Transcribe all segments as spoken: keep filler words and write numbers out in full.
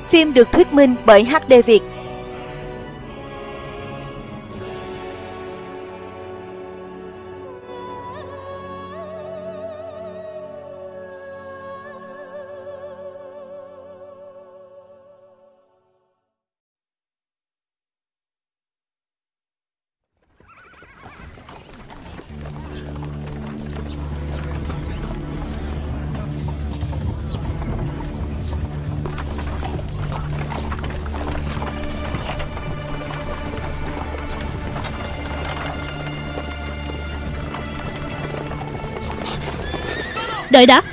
Phim được thuyết minh bởi hát đê Việt. Đợi đã.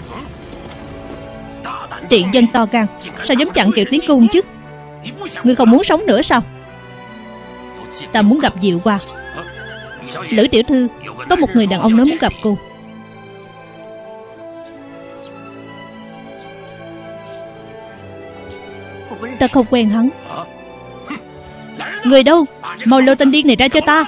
Tiện dân to gan, sao dám chặn Kiều Tiến Cung chứ? Ngươi không muốn sống nữa sao? Ta muốn gặp Diệu Hoa. Lữ tiểu thư, có một người đàn ông nói muốn gặp cô. Ta không quen hắn. Người đâu? Mau lôi tên điên này ra cho ta.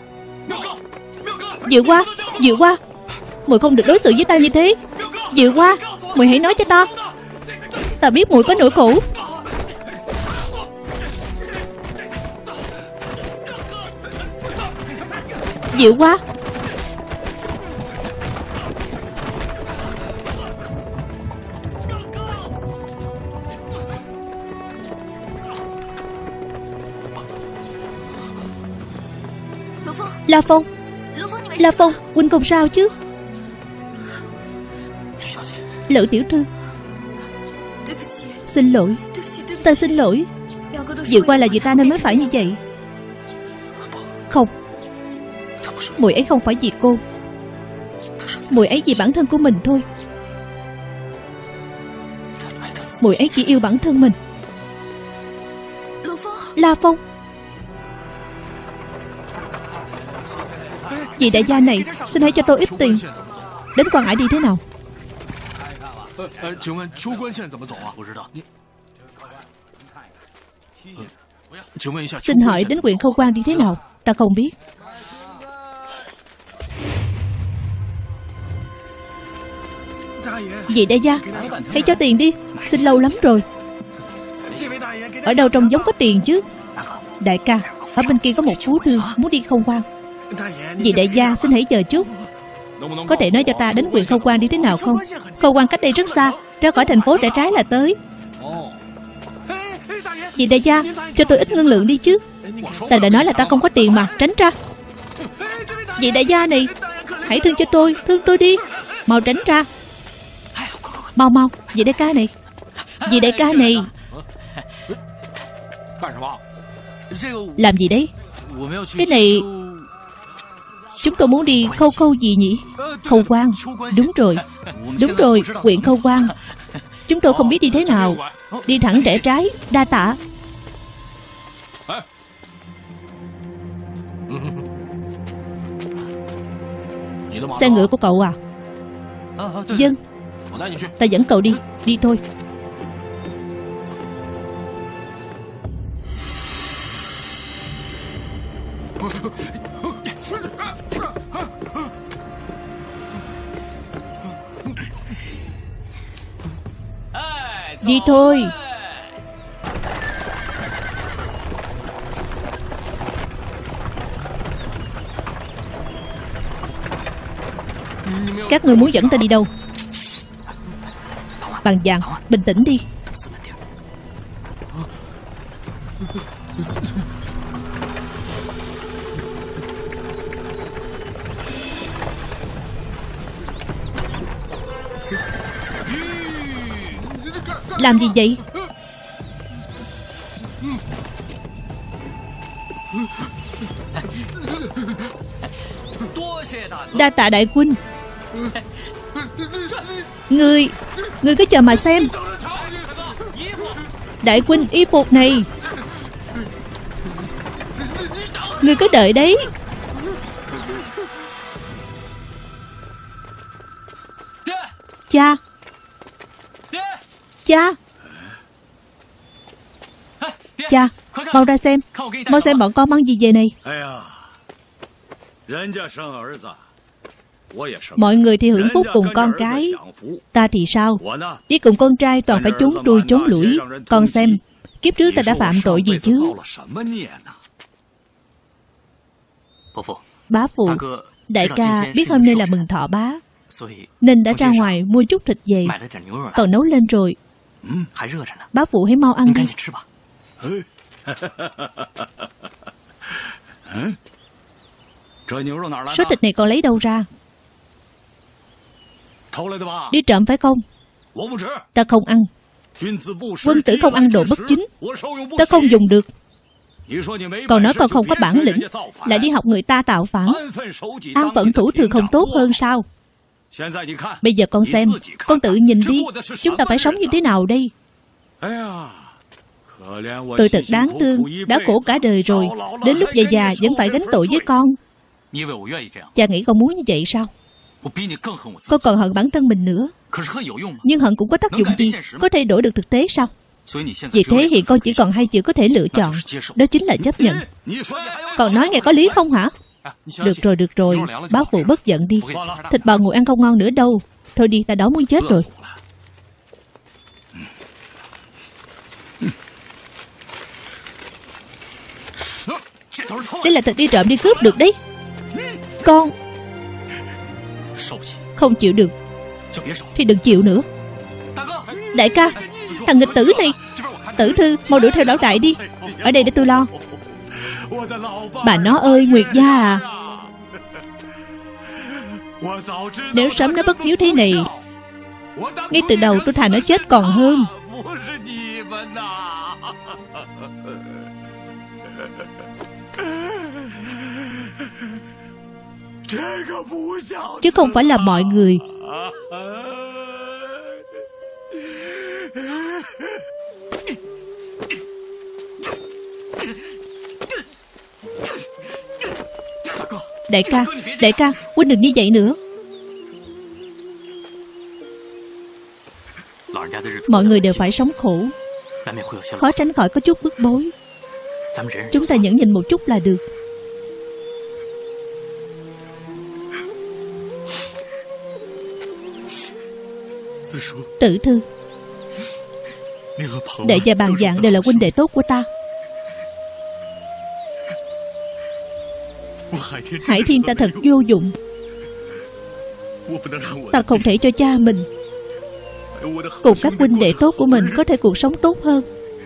Diệu Hoa, Diệu Hoa, muội không được đối xử với ta như thế. Diệu Hoa, muội hãy nói cho ta. Ta biết muội có nỗi khổ. Diệu Hoa. La Phong, La Phong, huynh không sao chứ? Lữ tiểu thư, xin lỗi, ta xin lỗi. Diệu Hoa là vì ta nên mới phải như vậy. Không, muội ấy không phải vì cô. Muội ấy vì bản thân của mình thôi. Muội ấy chỉ yêu bản thân mình. La Phong, vị đại gia này, xin hãy cho tôi ít tiền. Đến Quan Ải đi thế nào? Xin hỏi đến huyện Khâu Quan đi thế nào? Ta không biết. Vị đại gia, hãy cho tiền đi. Xin lâu lắm rồi. Ở đâu trông giống có tiền chứ? Đại ca, ở bên kia có một phú thương muốn đi Khâu Quan. Vị đại gia, xin hãy chờ chút. Có thể nói cho ta đến huyện Khâu Quan đi thế nào không? Khâu Quan cách đây rất xa, ra khỏi thành phố rẽ trái là tới. Vị đại gia, cho tôi ít ngân lượng đi chứ. Ta đã nói là ta không có tiền mà, tránh ra. Vị đại gia này, hãy thương cho tôi, thương tôi đi. Mau tránh ra. Mau mau, vị đại ca này. Vị đại ca này. Làm gì đấy? Cái này... Chúng tôi muốn đi Khâu Khâu gì nhỉ? Khâu Quan. Đúng rồi, đúng rồi, huyện Khâu Quan. Chúng tôi không biết đi thế nào. Đi thẳng rẽ trái, đa tạ. Xe ngựa của cậu à? Vâng, ta dẫn cậu đi. Đi thôi. Đi thôi. Các người muốn dẫn ta đi đâu? Bằng vàng, bình tĩnh đi. Làm gì vậy? Đa tạ đại huynh. Ngươi, ngươi cứ chờ mà xem. Đại huynh, y phục này. Ngươi cứ đợi đấy. Cha. Cha. Cha, mau ra xem. Mau xem bọn con mang gì về này. Mọi người thì hưởng phúc cùng con cái. Ta thì sao? Đi cùng con trai toàn phải trốn trui trốn lủi. Con xem, Kiếp trước ta đã phạm tội gì chứ? Bá phụ, đại ca biết hôm nay là mừng thọ bá, nên đã ra ngoài mua chút thịt về, còn nấu lên rồi. Bá phụ hãy mau ăn đi. Số thịt này con lấy đâu ra? Đi trộm phải không? Ta không ăn. Quân tử không ăn đồ bất chính, ta không dùng được. Còn nói con không có bản lĩnh, lại đi học người ta tạo phản. An phận thủ thường không tốt hơn sao? Bây giờ con xem, con tự nhìn đi, chúng ta phải sống như thế nào đây? Tôi thật đáng thương, đã khổ cả đời rồi, đến lúc về già vẫn phải gánh tội với con. Cha nghĩ con muốn như vậy sao? Con còn hận bản thân mình nữa. Nhưng hận cũng có tác dụng gì? Có thay đổi được thực tế sao? Vì thế hiện con chỉ còn hai chữ có thể lựa chọn, đó chính là chấp nhận. Còn nói nghe có lý không hả? Được rồi, được rồi, bá phụ bất giận đi. Thịt bò nguội ăn không ngon nữa đâu. Thôi đi, ta đói muốn chết rồi. Đây là thịt đi trộm đi cướp được đấy. Con không chịu được thì đừng chịu nữa. Đại ca, thằng nghịch tử này. Tử Thư, mau đuổi theo lão đại đi. Ở đây để tôi lo. Bà nó ơi, Nguyệt gia à, nếu sớm nó bất hiếu thế này, ngay từ đầu tôi thà nó chết còn hơn. Chứ không phải là mọi người. Đại ca, đại ca, huynh đừng như vậy nữa. Mọi người đều phải sống khổ, khó tránh khỏi có chút bức bối. Chúng ta nhẫn nhịn một chút là được. Tử Thư, đệ và Bàn Dạng đều là huynh đệ tốt của ta. Hải Thiên ta thật vô dụng. Ta không thể cho cha mình cùng các huynh đệ tốt của mình có thể cuộc sống tốt hơn,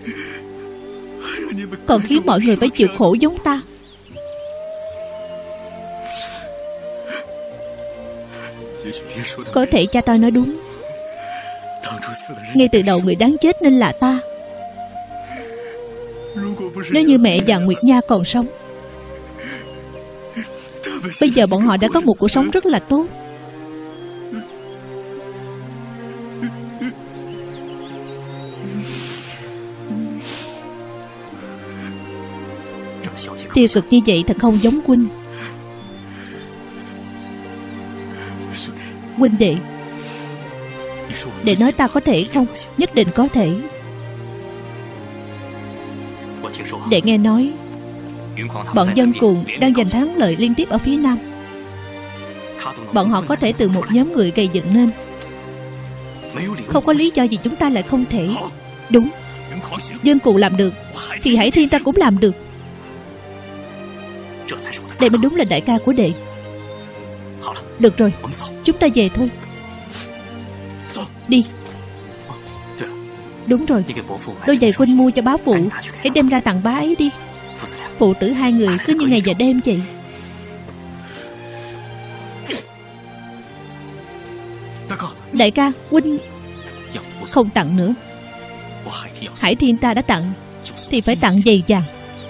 còn khiến mọi người phải chịu khổ giống ta. Có thể cha ta nói đúng, ngay từ đầu người đáng chết nên là ta. Nếu như mẹ và Nguyệt Nha còn sống, bây giờ bọn họ đã có một cuộc sống rất là tốt. Tiêu cực như vậy thật không giống huynh. Huynh đệ, để nói ta có thể không? Nhất định có thể. Để nghe nói bọn dân cuồng đang giành thắng lợi liên tiếp ở phía nam. Bọn họ có thể từ một nhóm người gây dựng nên. Không có lý do gì chúng ta lại không thể. Đúng, dân cuồng làm được thì Hải Thiên ta cũng làm được. Đây mới đúng là đại ca của đệ. Được rồi, chúng ta về thôi. Đi. Đúng rồi, đôi giày huynh mua cho bá phụ, hãy đem ra tặng bá ấy đi. Phụ tử hai người cứ như ngày và đêm vậy. Đại ca, huynh không tặng nữa. Hải Thiên ta đã tặng thì phải tặng dày dặn.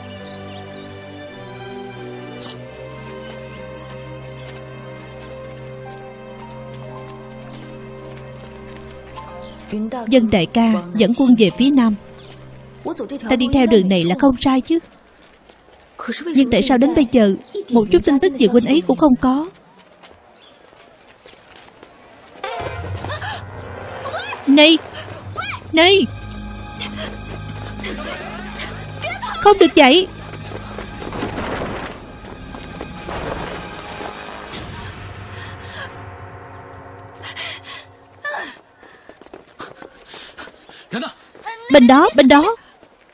Dân đại ca dẫn quân về phía nam. Ta đi theo đường này là không sai chứ. Nhưng tại sao đến bây giờ một chút tin tức về huynh ấy cũng không có? Này, này, không được vậy. Bên đó, bên đó.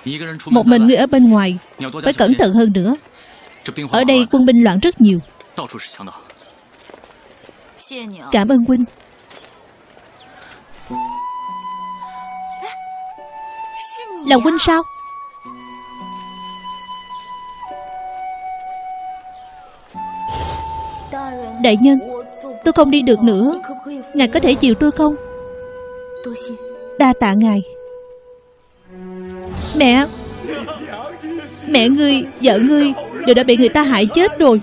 Một mình ngươi ở bên ngoài phải cẩn thận hơn nữa. Ở đây quân binh loạn rất nhiều. Cảm ơn huynh. Là huynh sao? Đại nhân, tôi không đi được nữa, ngài có thể chịu tôi không? Đa tạ ngài. Mẹ, mẹ ngươi, vợ ngươi đều đã bị người ta hại chết rồi.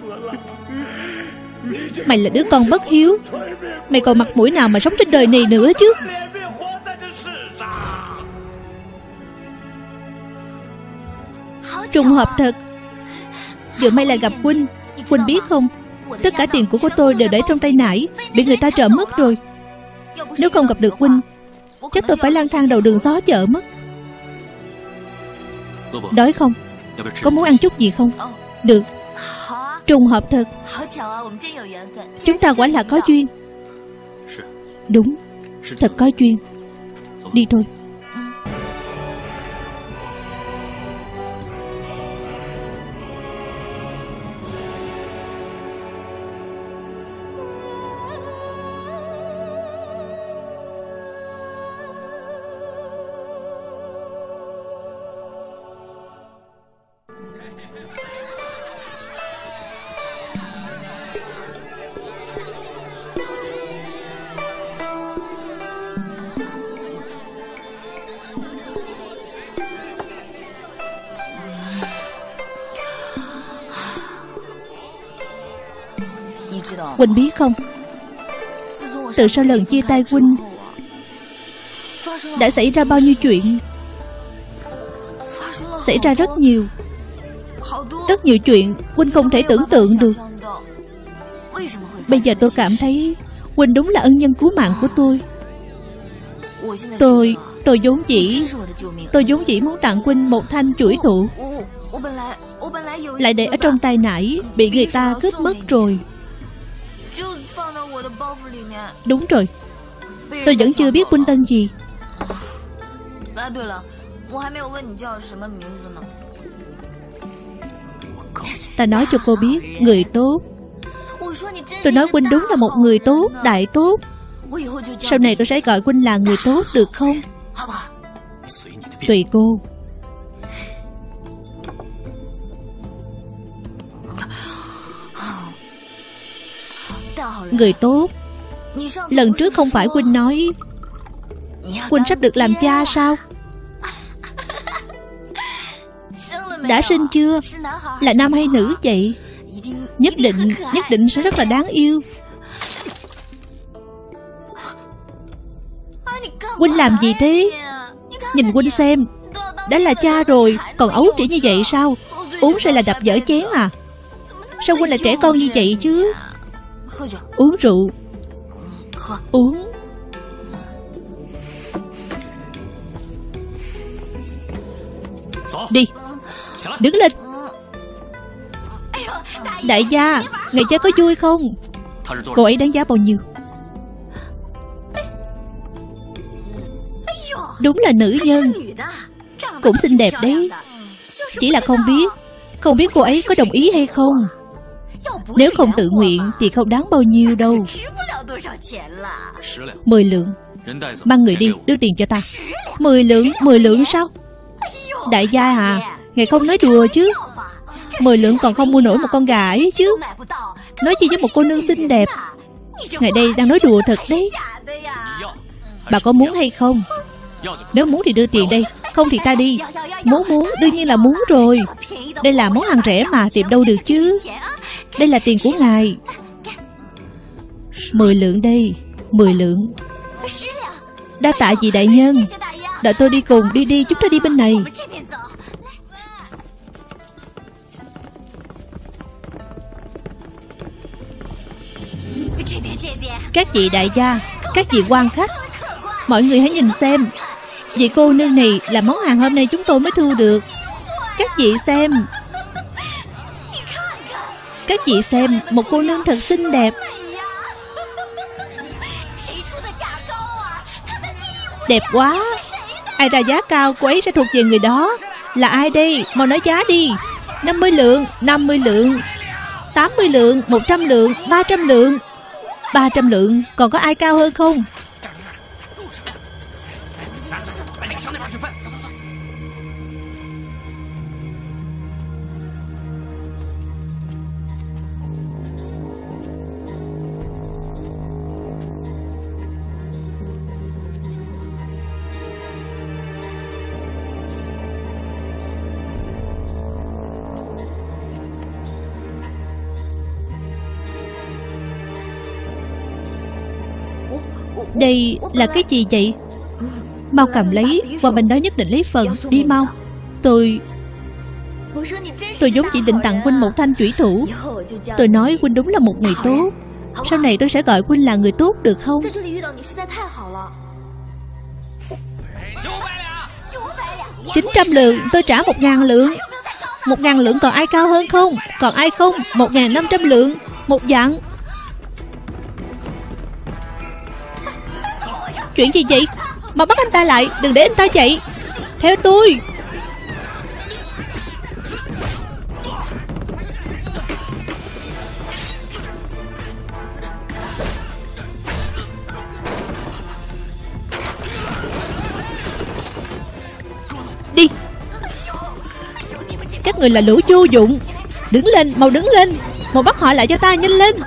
Mày là đứa con bất hiếu, mày còn mặt mũi nào mà sống trên đời này nữa chứ? Trùng hợp thật. Vừa may là gặp huynh. Huynh biết không, tất cả tiền của của tôi đều để trong tay nải, bị người ta trộm mất rồi. Nếu không gặp được huynh, chắc tôi phải lang thang đầu đường xó chợ mất. Đói không? Có muốn ăn chút gì không? Được. Trùng hợp thật. Chúng ta quả là có duyên. Đúng, thật có duyên. Đi thôi. Huynh biết không, từ sau lần chia tay huynh đã xảy ra bao nhiêu chuyện. Xảy ra rất nhiều. Rất nhiều chuyện huynh không thể tưởng tượng được. Bây giờ tôi cảm thấy huynh đúng là ân nhân cứu mạng của tôi. Tôi, tôi vốn dĩ Tôi vốn dĩ muốn tặng huynh một thanh chủi thủ, lại để ở trong tay nải, bị người ta cướp mất rồi. Đúng rồi, tôi vẫn chưa biết huynh tên gì. Ta nói cho cô biết, người tốt. Tôi nói huynh đúng là một người tốt, đại tốt. Sau này tôi sẽ gọi huynh là người tốt được không? Tùy cô. Người tốt. Lần trước không phải huynh nói huynh sắp được làm cha sao? Đã sinh chưa? Là nam hay nữ vậy? Nhất định, nhất định sẽ rất là đáng yêu. Huynh làm gì thế? Nhìn huynh xem, đã là cha rồi, còn ấu trĩ như vậy sao? Uống say là đập vỡ chén à? Sao huynh là trẻ con như vậy chứ? Uống rượu. Uống. Đi. Đứng lên. Đại gia, ngày chơi có vui không? Cô ấy đáng giá bao nhiêu? Đúng là nữ nhân, cũng xinh đẹp đấy. Chỉ là không biết Không biết cô ấy có đồng ý hay không. Nếu không tự nguyện thì không đáng bao nhiêu đâu. Mười lượng. Mang người đi, đưa tiền cho ta. Mười lượng, mười lượng sao? Đại gia à, ngài không nói đùa chứ? Mười lượng còn không mua nổi một con gà ấy chứ. Nói chi với một cô nương xinh đẹp. Ngài đây đang nói đùa thật đấy. Bà có muốn hay không? Nếu muốn thì đưa tiền đây, không thì ta đi. Muốn muốn, đương nhiên là muốn rồi. Đây là món hàng rẻ mà, tìm đâu được chứ. Đây là tiền của ngài. Mười lượng đây, mười lượng. Đa tạ gì đại nhân. Đợi tôi đi cùng, đi đi, chúng ta đi bên này. Các vị đại gia, các vị quan khách, mọi người hãy nhìn xem, vị cô nương này là món hàng hôm nay chúng tôi mới thu được. Các vị xem. Các vị xem, một cô nương thật xinh đẹp. Đẹp quá. Ai ra giá cao, cô ấy sẽ thuộc về người đó. Là ai đây? Mau nói giá đi. Năm mươi lượng, năm mươi lượng, tám mươi lượng, một trăm lượng, ba trăm lượng. Ba trăm lượng. Còn có ai cao hơn không? Đây là cái gì vậy? Mau cầm lấy, qua bên đó nhất định lấy phần. Đi mau. Tôi Tôi vốn chỉ định tặng huynh một thanh chủy thủ. Tôi nói huynh đúng là một người tốt. Sau này tôi sẽ gọi huynh là người tốt được không? Chín trăm lượng. Tôi trả một ngàn lượng. Một ngàn lượng. Còn ai cao hơn không? Còn ai không? Một ngàn năm trăm lượng. Một vạn. Chuyện gì vậy? Mau bắt anh ta lại. Đừng để anh ta chạy. Theo tôi. Đi. Các người là lũ vô dụng. Đứng lên, mau đứng lên. Mau bắt họ lại cho ta, nhanh lên.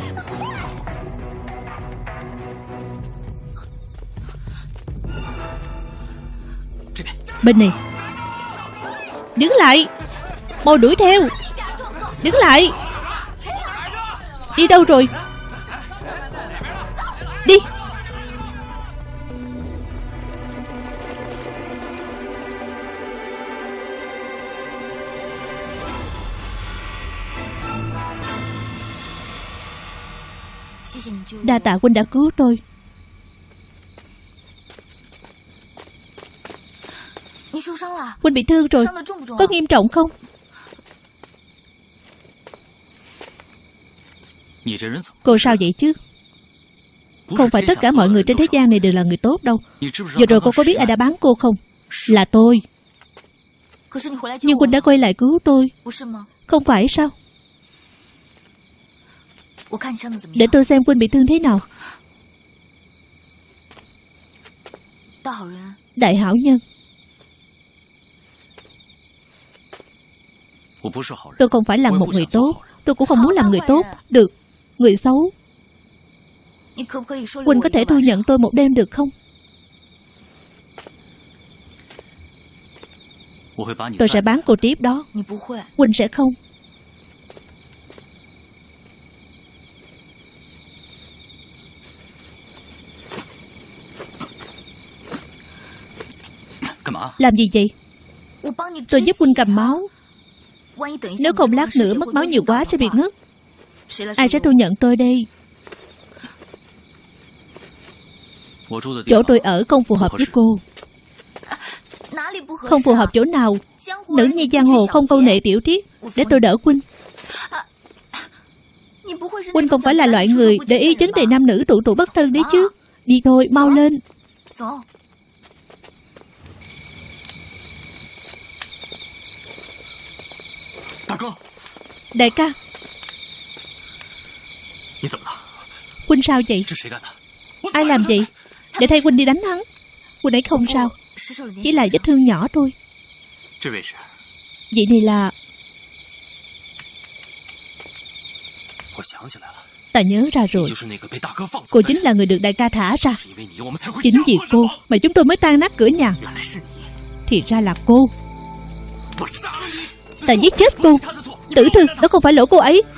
Bên này. Đứng lại. Mau đuổi theo. Đứng lại. Đi đâu rồi? Đi. Đa tạ huynh đã cứu tôi. Huynh bị thương rồi. Có nghiêm trọng không? Cô sao vậy chứ? Không phải tất cả mọi người trên thế gian này đều là người tốt đâu. Vừa rồi cô có biết ai đã bán cô không? Là tôi. Nhưng huynh đã quay lại cứu tôi, không phải sao? Để tôi xem huynh bị thương thế nào. Đại hảo nhân. Tôi không phải là một người tốt. Tôi cũng không muốn làm người tốt. Được. Người xấu. Huynh có thể thu nhận tôi một đêm được không? Tôi sẽ bán cô tiếp đó. Huynh sẽ không. Làm gì vậy? Tôi giúp huynh cầm máu. Nếu không lát nữa mất máu nhiều quá sẽ bị ngất. Ai sẽ thu nhận tôi đây? Chỗ tôi ở không phù hợp với cô. Không phù hợp chỗ nào? Nữ nhi giang hồ không câu nệ tiểu tiết. Để tôi đỡ huynh. Huynh không phải là loại người để ý vấn đề nam nữ trụ trụ bất thân đấy chứ. Đi thôi, mau lên. Đại ca. Huynh sao vậy? Ai làm vậy? Để thay huynh đi đánh hắn. Huynh ấy không sao. Chỉ là vết thương nhỏ thôi. Vậy này là... Ta nhớ ra rồi. Cô chính là người được đại ca thả ra. Chính vì cô mà chúng tôi mới tan nát cửa nhà. Thì ra là cô. Ta giết chết cô. Tử thư, đó không phải lỗi cô ấy.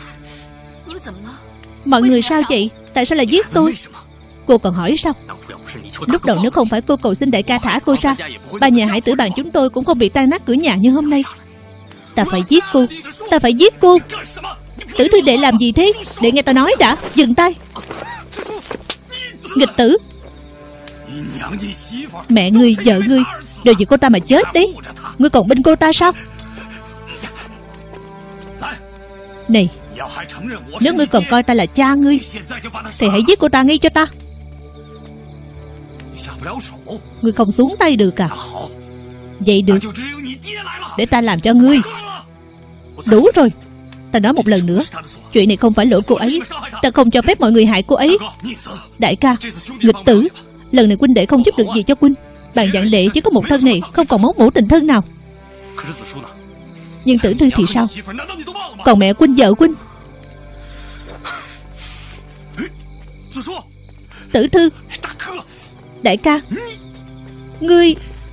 Mọi người sao vậy? Tại sao lại giết tôi? Cô còn hỏi sao? Lúc đầu nếu không phải cô cầu xin đại ca thả cô ra, ba nhà Hải Tử Bàn chúng tôi cũng không bị tan nát cửa nhà như hôm nay. Ta phải giết cô. Ta phải giết cô. Tử thư đệ làm gì thế? Để nghe ta nói đã. Dừng tay. Nghịch tử. Mẹ ngươi, vợ ngươi đều vì cô ta mà chết đấy. Ngươi còn binh cô ta sao? Này, nếu ngươi còn coi ta là cha ngươi thì hãy giết cô ta ngay cho ta. Ngươi không xuống tay được à? Vậy được. Để ta làm cho ngươi. Đủ rồi. Ta nói một lần nữa, chuyện này không phải lỗi cô ấy. Ta không cho phép mọi người hại cô ấy. Đại ca, nghịch tử, lần này huynh đệ không giúp được gì cho huynh. Bạn dặn đệ chỉ có một thân này, không còn máu mủ tình thân nào. Nhưng Tử Thư thì sao? Còn mẹ huynh, vợ huynh. Tử Thư, đại ca, ngươi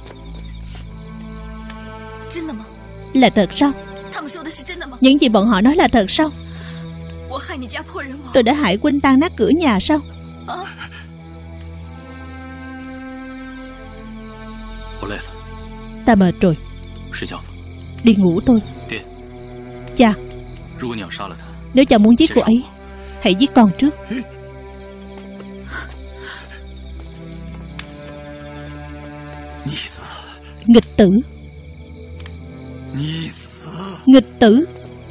là thật sao? Những gì bọn họ nói là thật sao? Tôi đã hại huynh tan nát cửa nhà sao? Ta mệt rồi, đi ngủ thôi. Cha, nếu cha muốn giết cô ấy, hãy giết con trước. Nghịch tử, nghịch tử.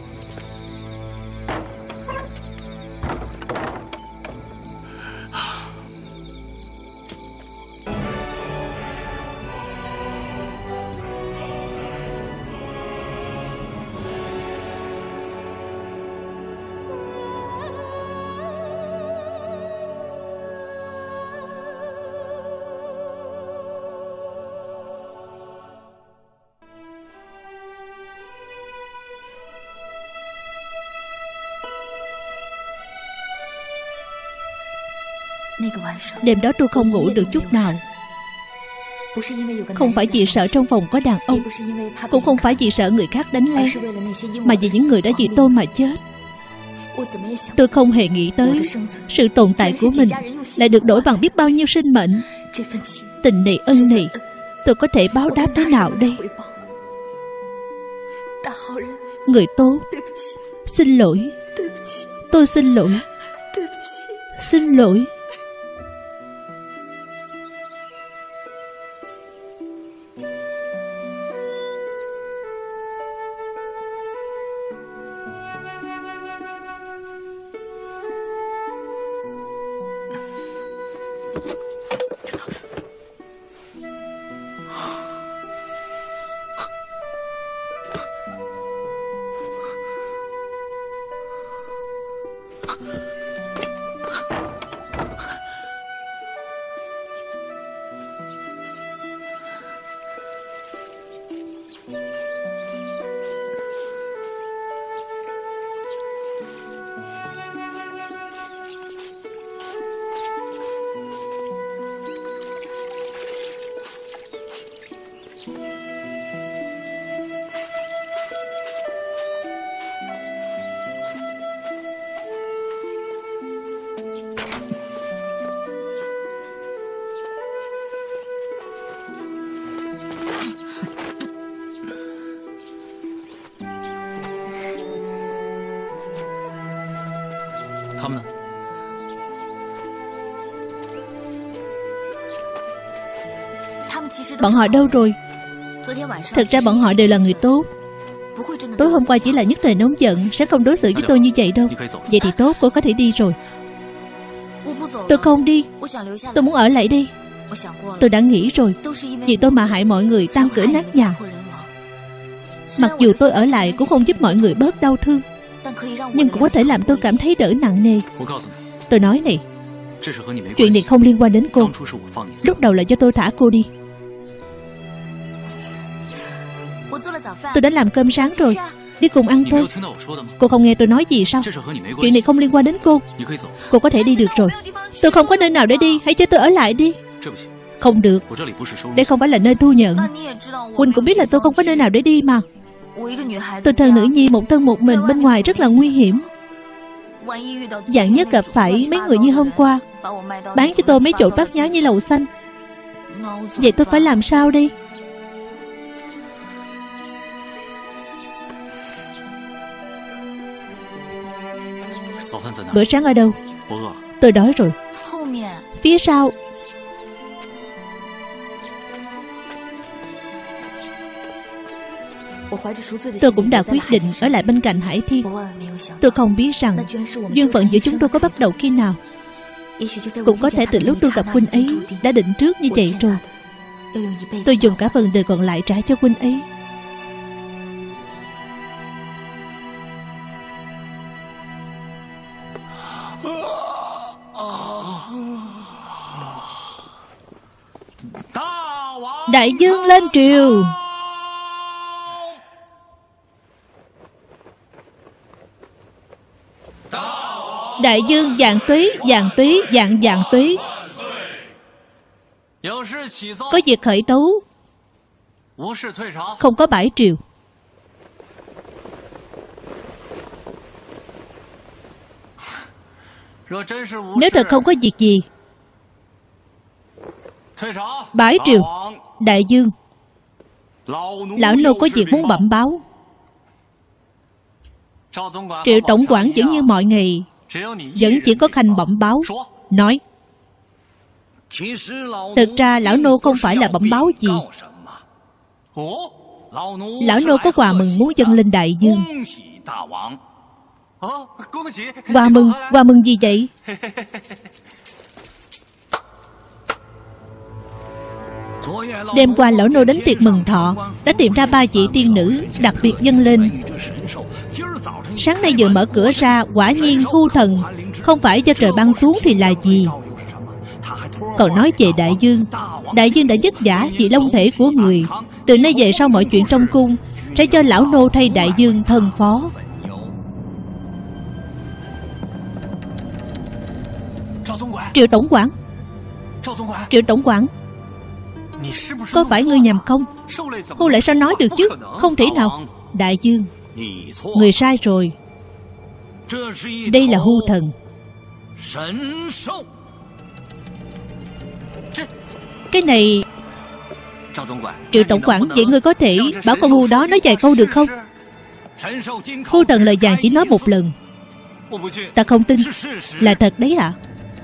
Đêm đó tôi không ngủ được chút nào. Không phải vì sợ trong phòng có đàn ông, cũng không phải vì sợ người khác đánh lén, mà vì những người đã vì tôi mà chết. Tôi không hề nghĩ tới sự tồn tại của mình lại được đổi bằng biết bao nhiêu sinh mệnh. Tình này, ân này, tôi có thể báo đáp thế nào đây? Người tốt, xin lỗi. Tôi xin lỗi. Xin lỗi. Bọn họ đâu rồi? Thật ra bọn họ đều là người tốt. Tối hôm qua chỉ là nhất thời nóng giận, sẽ không đối xử với tôi như vậy đâu. Vậy thì tốt, cô có thể đi rồi. Tôi không đi. Tôi muốn ở lại đây. Tôi đã nghĩ rồi, vì tôi mà hại mọi người tan cửa nát nhà. Mặc dù tôi ở lại cũng không giúp mọi người bớt đau thương, nhưng cũng có thể làm tôi cảm thấy đỡ nặng nề. Tôi nói này, chuyện này không liên quan đến cô. Lúc đầu là do tôi thả cô đi. Tôi đã làm cơm sáng rồi, đi cùng ăn thôi. Cô không nghe tôi nói gì sao? Chuyện này không liên quan đến cô. Cô có thể đi được rồi. Tôi không có nơi nào để đi, hãy cho tôi ở lại đi. Không được, đây không phải là nơi thu nhận. Huynh cũng biết là tôi không có nơi nào để đi mà. Tôi thân nữ nhi một thân một mình bên ngoài rất là nguy hiểm. Vạn nhất gặp phải mấy người như hôm qua bán cho tôi mấy chổi bát nháo như lầu xanh, vậy tôi phải làm sao đi? Bữa sáng ở đâu? Tôi đói rồi. Phía sau. Tôi cũng đã quyết định ở lại bên cạnh Hải Thiên. Tôi không biết rằng duyên phận giữa chúng tôi có bắt đầu khi nào. Cũng có thể từ lúc tôi gặp huynh ấy đã định trước như vậy rồi. Tôi dùng cả phần đời còn lại trả cho huynh ấy. Đại dương lên triều. Đại dương vạn túy, vạn túy, vạn vạn túy. Có việc khởi tấu, không có bãi triều. Nếu thật không có việc gì, bãi triều. Đại dương, lão nô có việc muốn bẩm báo. Triệu tổng quản vẫn như mọi ngày, vẫn chỉ có Khanh bẩm báo. Nói, thực ra lão nô không phải là bẩm báo gì. Lão nô có quà mừng muốn dâng lên đại dương. Quà mừng, quà mừng gì vậy? Đêm qua lão nô đến tiệc mừng thọ, đã tìm ra ba vị tiên nữ đặc biệt dâng lên. Sáng nay vừa mở cửa ra, quả nhiên hưu thần. Không phải do trời băng xuống thì là gì? Còn nói về đại dương, đại dương đã vất vả vì long thể của người. Từ nay về sau mọi chuyện trong cung sẽ cho lão nô thay đại dương thân phó. Triệu tổng quản, Triệu tổng quản, có phải ngươi nhầm không? Hưu lại sao nói được chứ? Không thể nào. Đại dương, người sai rồi. Đây là hưu thần. Cái này... Triệu tổng quản, vậy ngươi có thể bảo con hưu đó nói vài câu được không? Hưu thần lời vàng chỉ nói một lần. Ta không tin. Là thật đấy ạ.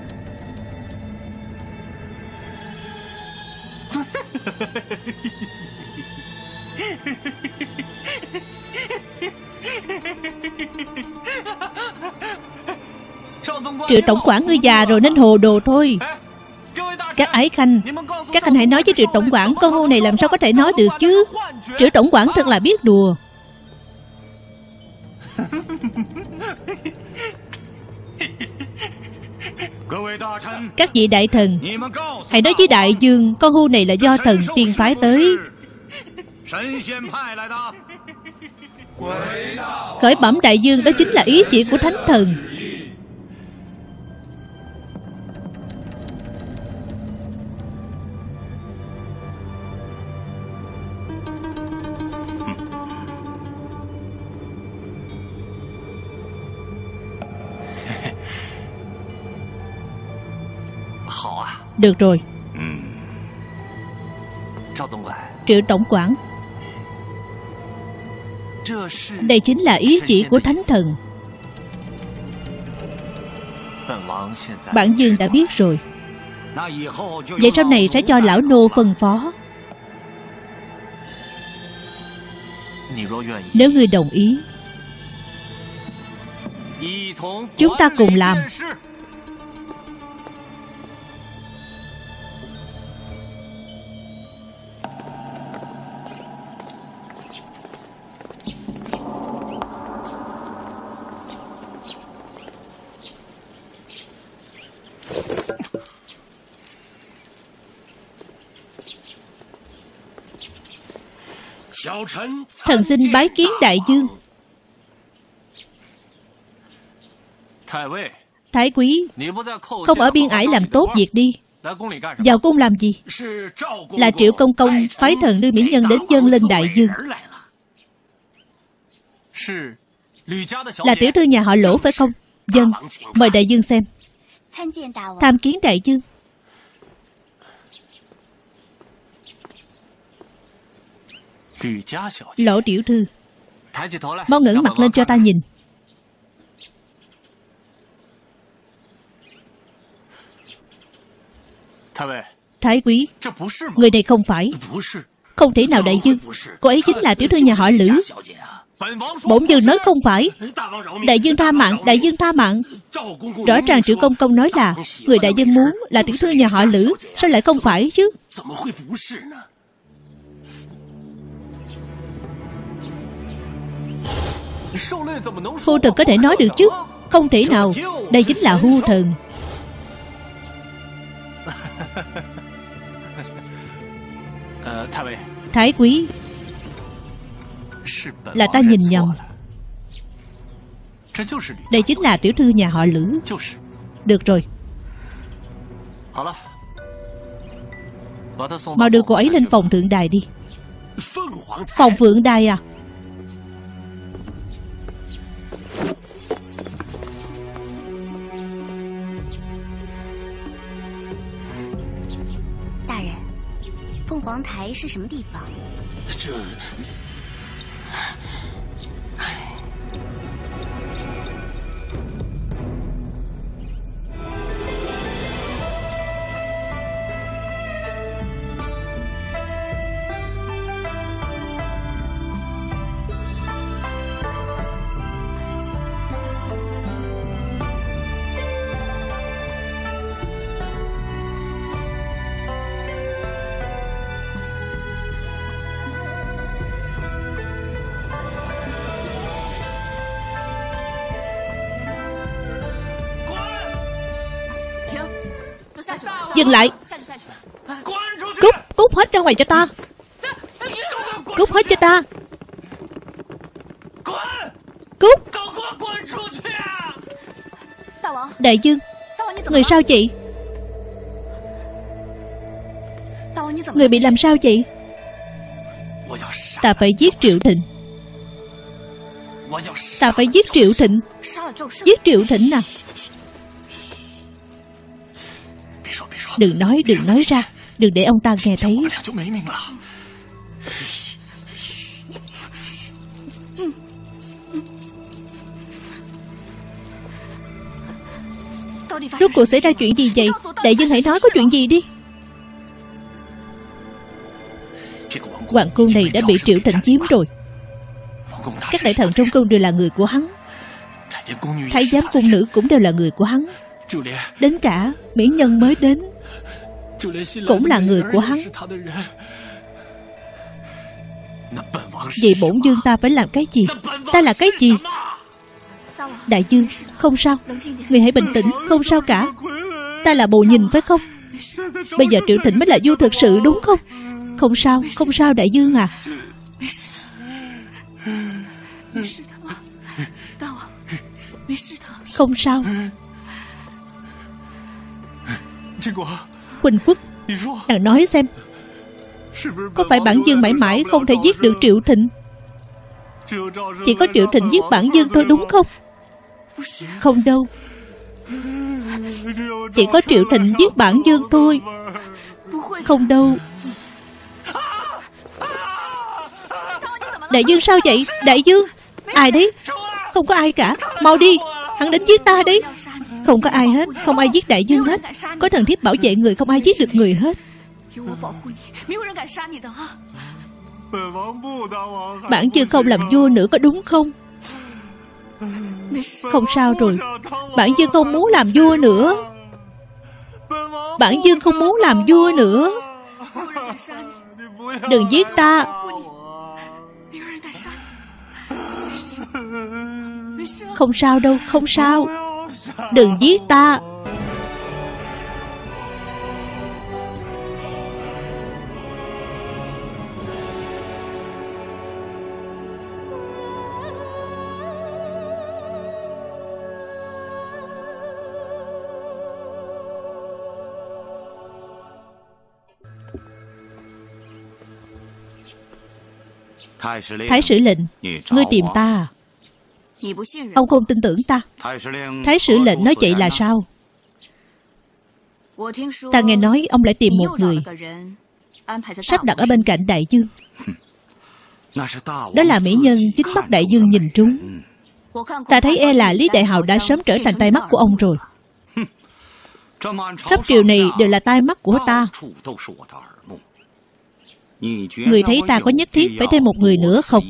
Triệu tổng quản, ngươi già rồi nên hồ đồ thôi. Các ái khanh, các anh hãy nói với Triệu tổng quản, con hưu này làm sao có thể nói được chứ? Triệu tổng quản thật là biết đùa. Các vị đại thần, hãy nói với đại dương, con hưu này là do thần tiên phái tới. Khởi bẩm đại dương, đó chính là ý chỉ của thánh thần. Được rồi. Triệu tổng quản, đây chính là ý chỉ của thánh thần. Bản dương đã biết rồi. Vậy sau này sẽ cho lão nô phân phó. Nếu ngươi đồng ý, chúng ta cùng làm. Thần xin bái kiến đại dương. Thái quý, không ở biên ải làm tốt việc đi. Vào cung làm gì? Là Triệu công công phái thần đưa mỹ nhân đến dâng lên đại dương. Là tiểu thư nhà họ Lỗ phải không? Vâng, mời đại dương xem. Tham kiến đại dương. Lỗ tiểu thư, mau ngẩng mặt lên cho ta nhìn. Thái quý, người này không phải. Không thể nào đại dương. Cô ấy chính là tiểu thư nhà họ Lữ. Bổn vương nói không phải. Đại dương tha mạng, đại dương tha mạng. Rõ ràng Triệu công công nói là người đại dương muốn là tiểu thư nhà họ Lữ. Sao lại không phải chứ? Hưu thần có thể nói được chứ? Không thể nào. Đây chính là hưu thần. Thái quý, là ta nhìn nhầm. Đây chính là tiểu thư nhà họ Lữ. Được rồi, mau đưa cô ấy lên phòng thượng đài đi. Phòng phượng đài à? Đại nhân, Phượng Hoàng Đài là什么地方？ 这 Dừng lại. Cút, cút hết ra ngoài cho ta. Cút hết cho ta. Cút. Đại vương, người sao chị? Người bị làm sao chị? Ta phải giết Triệu Thịnh. Ta phải giết Triệu Thịnh. Giết Triệu Thịnh à? Đừng nói, đừng nói ra. Đừng để ông ta nghe thấy. Rốt cuộc xảy ra chuyện gì vậy? Đại vương hãy nói có chuyện gì đi. Hoàng cung này đã bị Triệu Thịnh chiếm rồi. Các đại thần trong cung đều là người của hắn. Thái giám cung nữ cũng đều là người của hắn. Đến cả mỹ nhân mới đến cũng là người của hắn. Vậy bổn vương ta phải làm cái gì? Ta là cái gì? Đại vương, không sao. Người hãy bình tĩnh, không sao cả. Ta là bồ nhìn phải không? Bây giờ Triệu Thịnh mới là vua thực sự đúng không? Không sao, không sao đại vương à. Không sao. Khuynh Quốc, nàng nói xem, có phải bản vương mãi mãi không thể giết được Triệu Thịnh? Chỉ có Triệu Thịnh giết bản vương thôi đúng không? Không đâu. Chỉ có Triệu Thịnh giết bản vương thôi. Không đâu. Đại vương sao vậy? Đại vương, ai đấy? Không có ai cả. Mau đi, hắn đến giết ta đấy. Không có ai hết, không ai giết đại vương hết. Có thần thiếp bảo vệ người, không ai giết được người hết. Bản vương không làm vua nữa có đúng không? Không sao rồi. Bản vương không muốn làm vua nữa. Bản vương không muốn làm vua nữa. Đừng giết ta. Không sao đâu, không sao. Đừng giết ta. Thái sử lệnh, ngươi tìm ta à? Ông không tin tưởng ta. Thái sử lệnh nói vậy là sao? Ta nghe nói ông lại tìm một người sắp đặt ở bên cạnh đại vương. Đó là mỹ nhân chính mắt đại vương nhìn trúng. Ta thấy e là Lý Đại Hào đã sớm trở thành tai mắt của ông rồi. Khắp triều này đều là tai mắt của ta. Người thấy ta có nhất thiết phải thêm một người nữa không?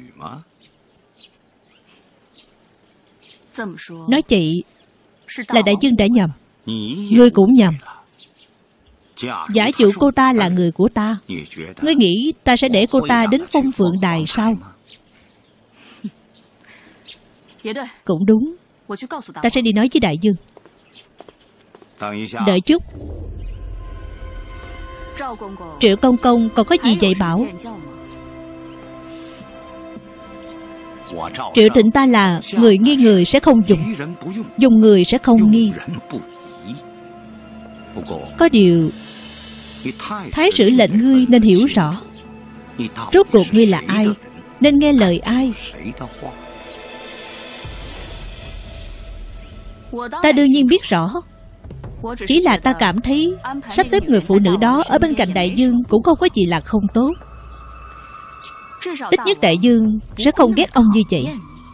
Nói vậy là đại vương đã nhầm. Ngươi cũng nhầm. Giả dụ cô ta là người của ta, ngươi nghĩ ta sẽ để cô ta đến Phong Phượng Đài sao? Cũng đúng. Ta sẽ đi nói với đại vương. Đợi chút. Triệu công công còn có gì dạy bảo? Triệu Thịnh ta là người nghi người sẽ không dùng, dùng người sẽ không nghi. Có điều Thái sử lệnh ngươi nên hiểu rõ, rốt cuộc ngươi là ai, nên nghe lời ai. Ta đương nhiên biết rõ, chỉ là ta cảm thấy sắp xếp người phụ nữ đó ở bên cạnh đại dương cũng không có gì là không tốt. Ít nhất đại dương sẽ không ghét ông như vậy.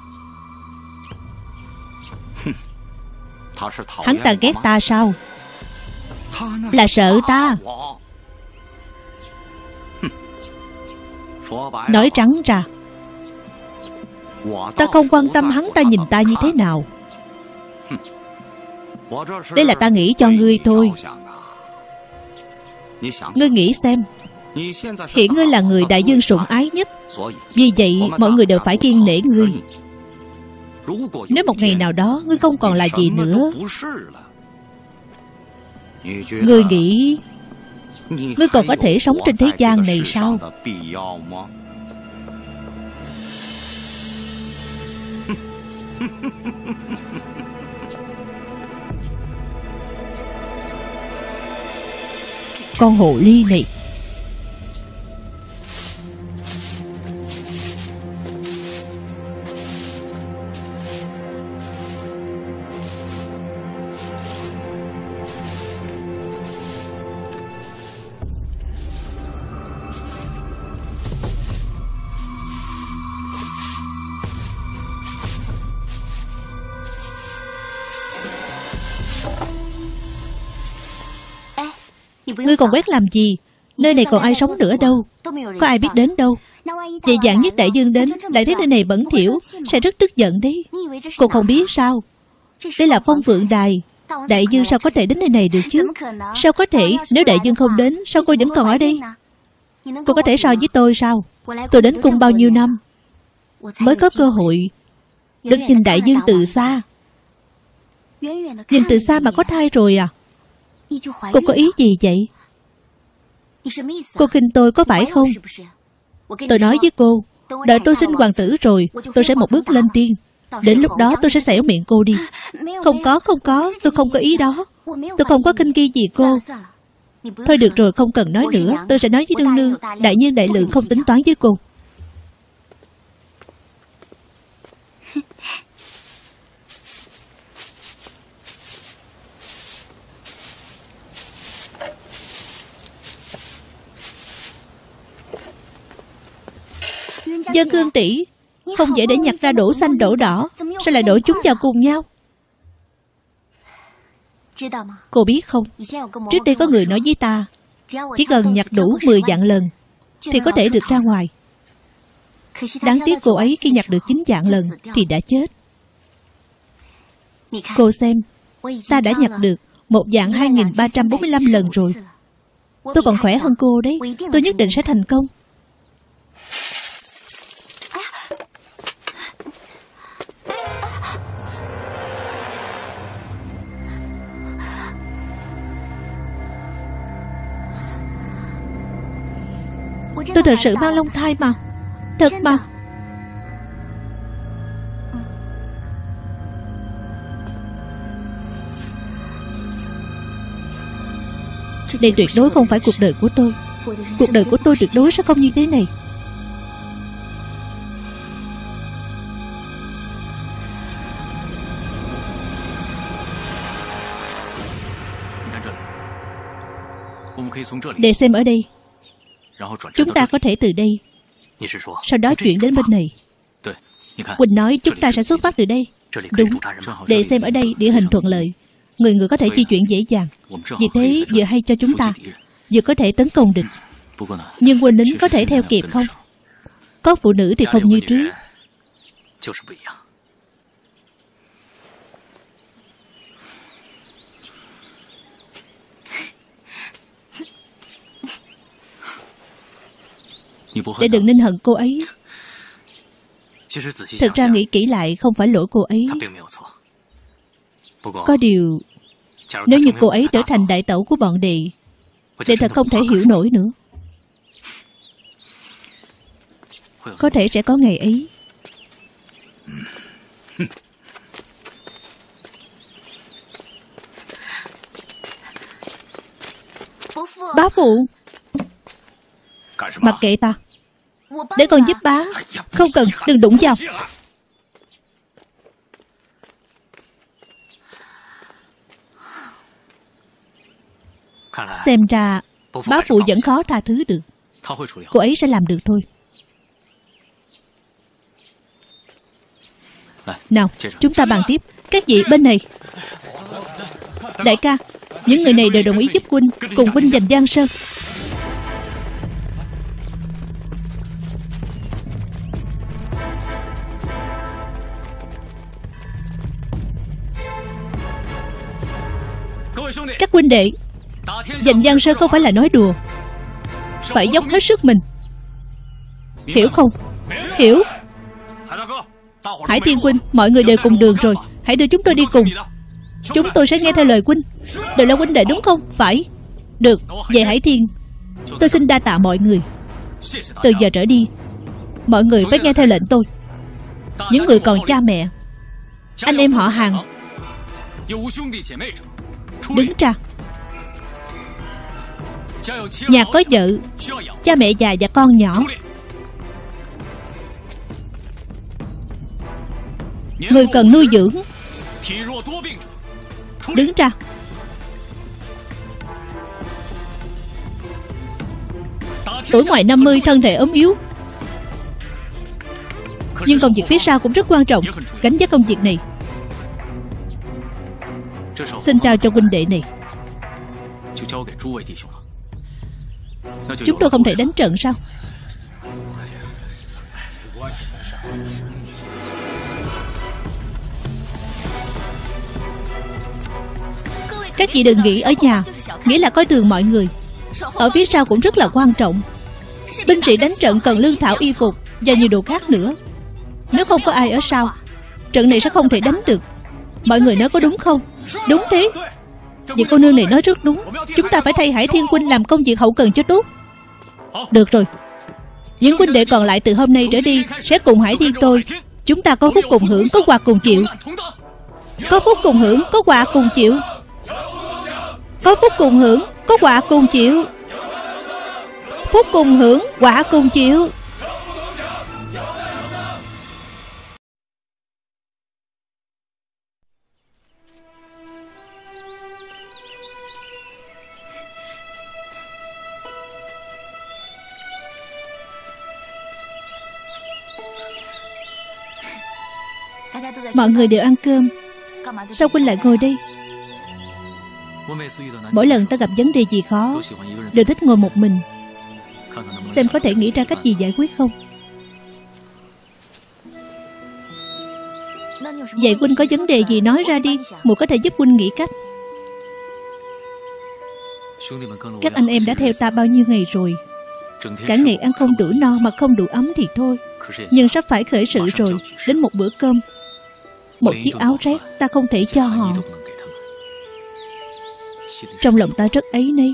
Hắn ta ghét ta sao? Là sợ ta. Nói trắng ra, ta không quan tâm hắn ta nhìn ta như thế nào. Đây là ta nghĩ cho ngươi thôi. Ngươi nghĩ xem, hiện ngươi là người đại dương sủng ái nhất, vì vậy mọi người đều phải kiêng nể ngươi. Nếu một ngày nào đó ngươi không còn là gì nữa, ngươi nghĩ ngươi còn có thể sống trên thế gian này sao? Con hồ ly này. Ngươi còn quét làm gì? Nơi này còn ai sống nữa đâu, có ai biết đến đâu. Vậy dạng nhất đại dương đến lại thấy nơi này bẩn thỉu, sẽ rất tức giận đấy. Cô không biết sao? Đây là Phong Phượng Đài, đại dương sao có thể đến nơi này được chứ? Sao có thể? Nếu đại dương không đến, sao cô vẫn còn ở đây? Cô có thể so với tôi sao? Tôi đến cung bao nhiêu năm mới có cơ hội được nhìn đại dương từ xa. Nhìn từ xa mà có thai rồi à? Cô có ý gì vậy? Cô khinh tôi có phải không? Tôi nói với cô, đợi tôi sinh hoàng tử rồi, tôi sẽ một bước lên tiên. Đến lúc đó tôi sẽ xẻo miệng cô đi. Không có, không có, tôi không có ý đó. Tôi không có kinh nghi gì cô. Thôi được rồi, không cần nói nữa. Tôi sẽ nói với nương nương, đại nhân đại lượng không tính toán với cô. Dân Cương tỷ, không dễ để nhặt ra đổ xanh đổ đỏ, sao lại đổ chúng vào cùng nhau? Cô biết không, trước đây có người nói với ta, chỉ cần nhặt đủ mười vạn lần thì có thể được ra ngoài. Đáng tiếc cô ấy khi nhặt được chín vạn lần thì đã chết. Cô xem, ta đã nhặt được một vạn hai nghìn ba trăm bốn mươi lăm lần rồi. Tôi còn khỏe hơn cô đấy. Tôi nhất định sẽ thành công. Tôi thật sự mang long thai mà. Thật mà. Đây tuyệt đối không phải cuộc đời của tôi. Cuộc đời của tôi tuyệt đối sẽ không như thế này. Để xem ở đây. Chúng ta có thể từ đây, sau đó chuyển đến bên này. Quỳnh nói chúng ta sẽ xuất phát từ đây. Đúng, để xem ở đây địa hình thuận lợi, người người có thể di chuyển dễ dàng. Vì thế vừa hay cho chúng ta, vừa có thể tấn công địch. Nhưng quân lính có thể theo kịp không? Có phụ nữ thì không như trước. Để đừng nên hận cô ấy. Thực ra nghĩ kỹ lại không phải lỗi cô ấy. Có điều, nếu như cô ấy trở thành đại tẩu của bọn đệ Đệ thật không thể hiểu nổi nữa. Có thể sẽ có ngày ấy. Bá phụ, mặc kệ ta, để con giúp bá. Không cần, đừng đụng vào. Xem ra bá phụ vẫn khó tha thứ được. Cô ấy sẽ làm được thôi. Nào, chúng ta bàn tiếp. Các vị bên này. Đại ca, những người này đều đồng ý giúp huynh, cùng huynh giành Giang Sơn. Các huynh đệ, giành Giang Sơn không phải là nói đùa, phải dốc hết sức mình. Hiểu không? Hiểu. Hải Thiên huynh, mọi người đều cùng đường rồi, hãy đưa chúng tôi đi cùng. Chúng tôi sẽ nghe theo lời huynh. Đều là huynh đệ đúng không? Phải. Được, vậy Hải Thiên, tôi xin đa tạ mọi người. Từ giờ trở đi, mọi người phải nghe theo lệnh tôi. Những người còn cha mẹ, anh em họ hàng, đứng ra. Nhà có vợ, cha mẹ già và con nhỏ, người cần nuôi dưỡng, đứng ra. Tuổi ngoài năm mươi, thân thể ốm yếu, nhưng công việc phía sau cũng rất quan trọng. Gánh vác công việc này, xin trao cho huynh đệ này. Chúng tôi không thể đánh trận sao? Các vị đừng nghĩ ở nhà nghĩa là coi thường mọi người. Ở phía sau cũng rất là quan trọng. Binh sĩ đánh trận cần lương thảo, y phục và nhiều đồ khác nữa. Nếu không có ai ở sau, trận này sẽ không thể đánh được. Mọi người nói có đúng không? Đúng thế. Vị cô nương này nói rất đúng. Chúng ta phải thay Hải Thiên huynh làm công việc hậu cần cho tốt. Được rồi, những huynh đệ còn lại từ hôm nay trở đi sẽ cùng Hải Thiên tôi. Chúng ta có phúc cùng hưởng, có quà cùng chịu. Có phúc cùng hưởng, có quà cùng chịu. Có phúc cùng hưởng, có quà cùng chịu. Phúc cùng hưởng, quả cùng chịu. Mọi người đều ăn cơm, sao huynh lại ngồi đây? Mỗi lần ta gặp vấn đề gì khó, đều thích ngồi một mình, xem có thể nghĩ ra cách gì giải quyết không. Vậy huynh có vấn đề gì nói ra đi, muội có thể giúp huynh nghĩ cách. Các anh em đã theo ta bao nhiêu ngày rồi, cả ngày ăn không đủ no mà không đủ ấm thì thôi, nhưng sắp phải khởi sự rồi. Đến một bữa cơm, một chiếc áo rét ta không thể cho họ. Trong lòng ta rất áy náy.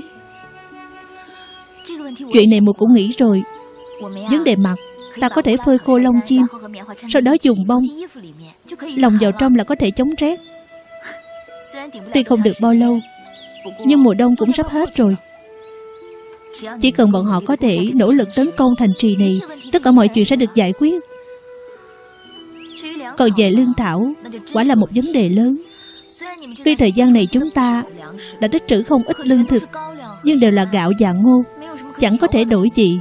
Chuyện này muội cũng nghĩ rồi. Vấn đề mặc, ta có thể phơi khô lông chim, sau đó dùng bông lồng vào trong là có thể chống rét. Tuy không được bao lâu, nhưng mùa đông cũng sắp hết rồi. Chỉ cần bọn họ có thể nỗ lực tấn công thành trì này, tất cả mọi chuyện sẽ được giải quyết. Còn về lương thảo, quả là một vấn đề lớn. Tuy thời gian này chúng ta đã tích trữ không ít lương thực, nhưng đều là gạo và ngô, chẳng có thể đổi gì.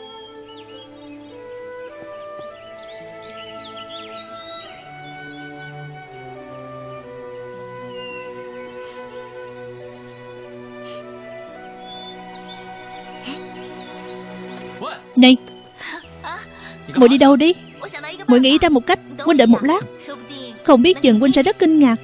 Này, muội đi đâu đi? Muội nghĩ ra một cách, huynh đợi một lát. Không biết chừng huynh sẽ rất kinh ngạc.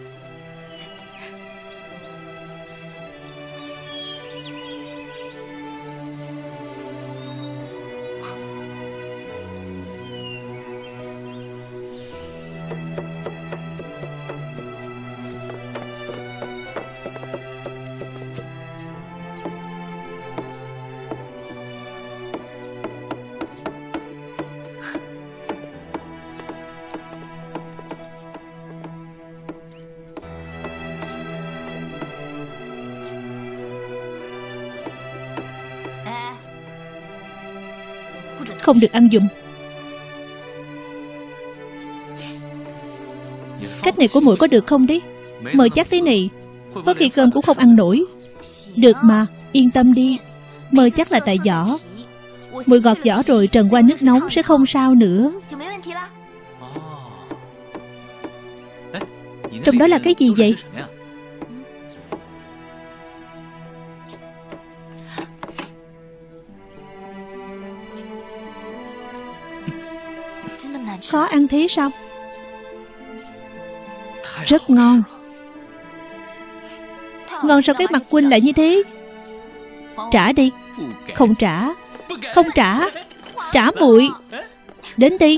không được ăn dùm. Cách này của muội có được không đấy? Mời chắc thế này, có khi cơm cũng không ăn nổi. Được mà, yên tâm đi. Mời chắc là tại vỏ. Muội gọt vỏ rồi trần qua nước nóng sẽ không sao nữa. Trong đó là cái gì vậy? Khó ăn thế sao? Rất ngon. Ngon sao cái mặt huynh lại như thế? Trả đi. Không trả. Không trả. Trả muội. Đến đây.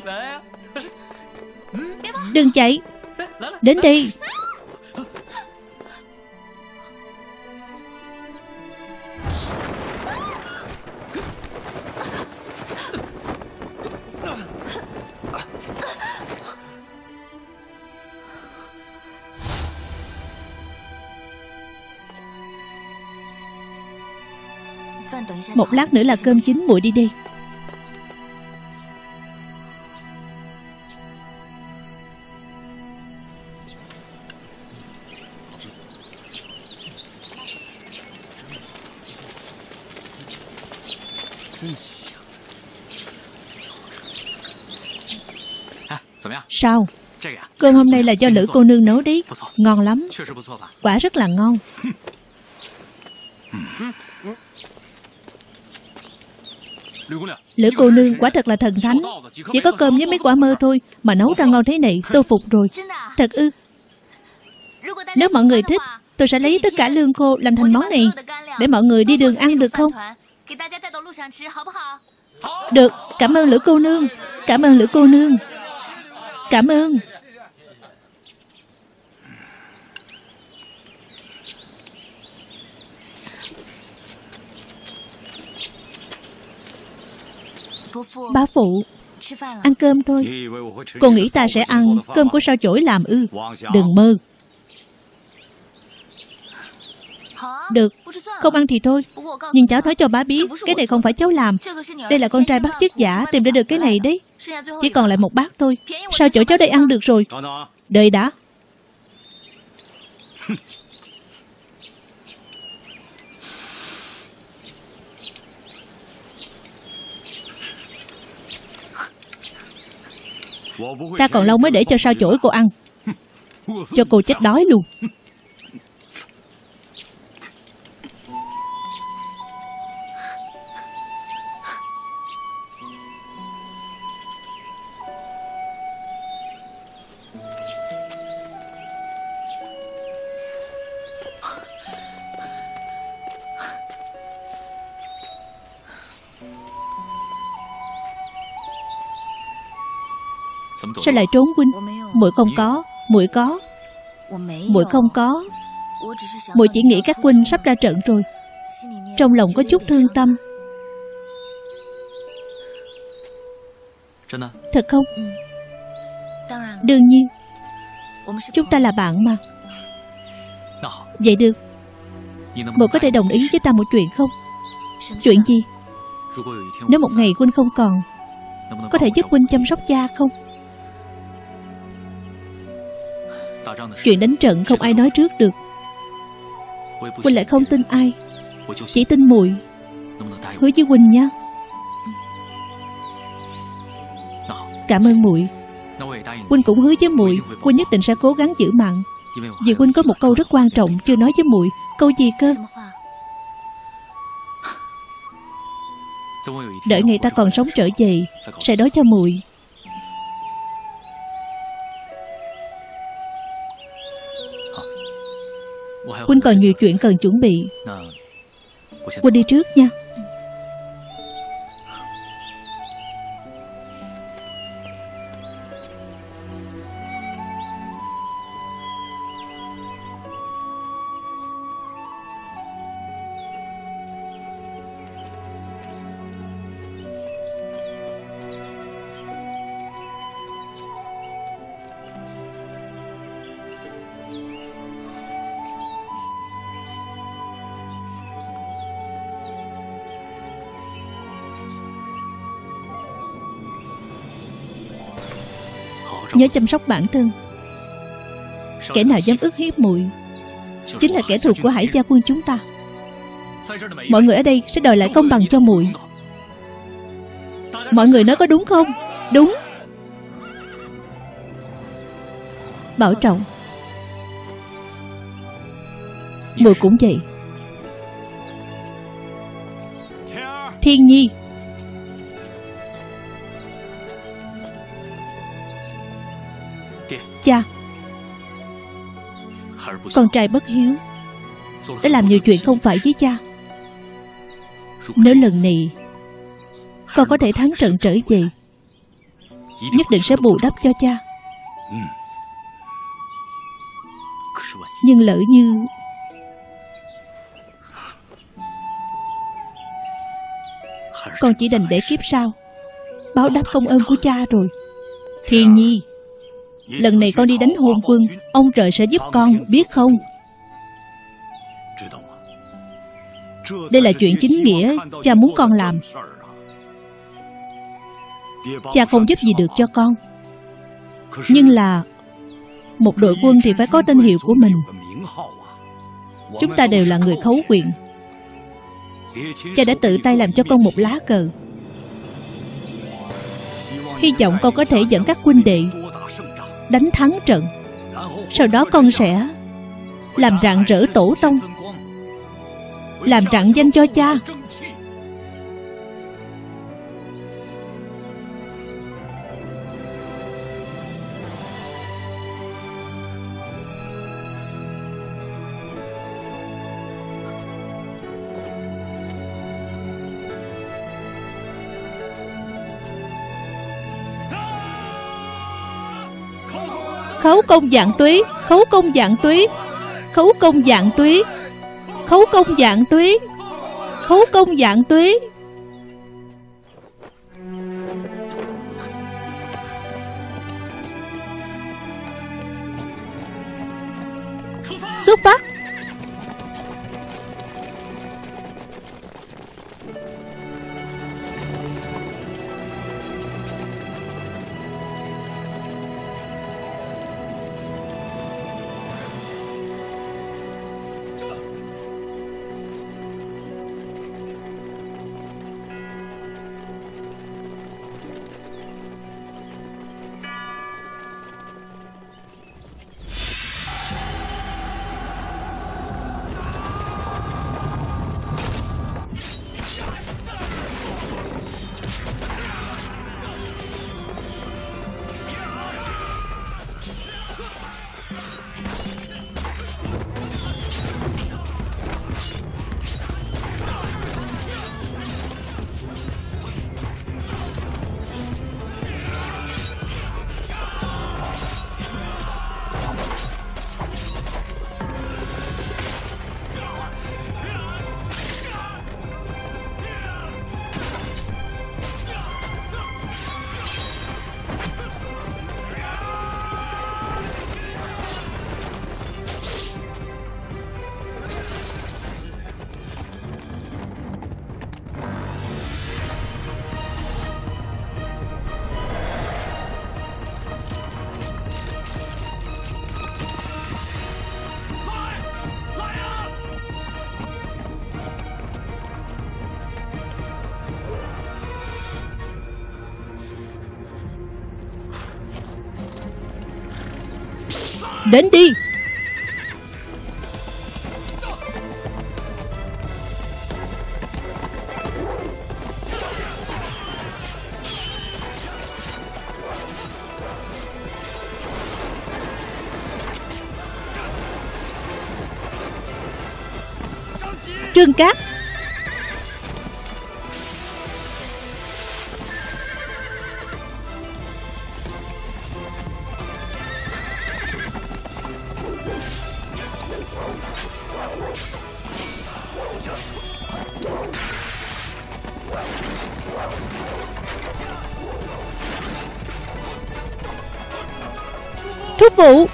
Đừng chạy. Đến đây. Một lát nữa là cơm chín, muội đi đi. Sao? Cơm hôm nay là do Lữ cô nương nấu đấy. Ngon lắm. Quả rất là ngon. Lữ cô nương quả thật là thần thánh. Chỉ có cơm với mấy quả mơ thôi mà nấu ra ngon thế này, tôi phục rồi. Thật ư? Nếu mọi người thích, tôi sẽ lấy tất cả lương khô làm thành món này để mọi người đi đường ăn, được không? Được, cảm ơn Lữ cô nương. Cảm ơn Lữ cô nương. Cảm ơn. Bá phụ, ăn cơm thôi. Cô nghĩ ta sẽ ăn cơm của sao chổi làm ư? Đừng mơ. Được, không ăn thì thôi. Nhưng cháu nói cho bá biết, cái này không phải cháu làm. Đây là con trai bắt chước giả tìm ra được cái này đấy. Chỉ còn lại một bát thôi. Sao chổi cháu đây ăn được rồi. Đợi đã. Ta còn lâu mới để cho sao chổi cô ăn. Cho cô chết đói luôn. Sao lại trốn huynh? Muội không có. Muội có. Muội không có. Muội chỉ nghĩ các huynh sắp ra trận rồi, trong lòng có chút thương tâm. Thật không? Đương nhiên. Chúng ta là bạn mà. Vậy được, muội có thể đồng ý với ta một chuyện không? Chuyện gì? Nếu một ngày huynh không còn, có thể giúp huynh chăm sóc cha không? Chuyện đánh trận không ai nói trước được. Huynh lại không tin ai, chỉ tin muội. Hứa với huynh nhé. Cảm ơn muội. Huynh cũng hứa với muội, huynh nhất định sẽ cố gắng giữ mặn. Vì huynh có một câu rất quan trọng chưa nói với muội. Câu gì cơ? Đợi ngày ta còn sống trở về, sẽ nói cho muội. Huynh còn nhiều chuyện cần chuẩn bị. Huynh đi trước nha. nhớ chăm sóc bản thân. Kẻ nào dám ức hiếp muội chính là kẻ thù của Hải Gia quân chúng ta. Mọi người ở đây sẽ đòi lại công bằng cho muội. Mọi người nói có đúng không? Đúng. Bảo Trọng, muội cũng vậy. Thiên Nhi, cha, con trai bất hiếu, đã làm nhiều chuyện không phải với cha. Nếu lần này con có thể thắng trận trở về, nhất định sẽ bù đắp cho cha. Nhưng lỡ như con chỉ đành để kiếp sau báo đáp công ơn của cha rồi. Thiên Nhi, lần này con đi đánh hôn quân, ông trời sẽ giúp con, biết không? Đây là chuyện chính nghĩa cha muốn con làm. Cha không giúp gì được cho con, nhưng là một đội quân thì phải có tên hiệu của mình. Chúng ta đều là người khấu quyền. Cha đã tự tay làm cho con một lá cờ. Hy vọng con có thể dẫn các huynh đệ đánh thắng trận. Sau đó con sẽ làm rạng rỡ tổ tông, làm rạng danh cho cha. Khấu công vạn túy, khấu công vạn túy, khấu công vạn túy, khấu công vạn túy, khấu công vạn túy. Xuất phát. Đến đi. Trương Cát. Thúc phụ.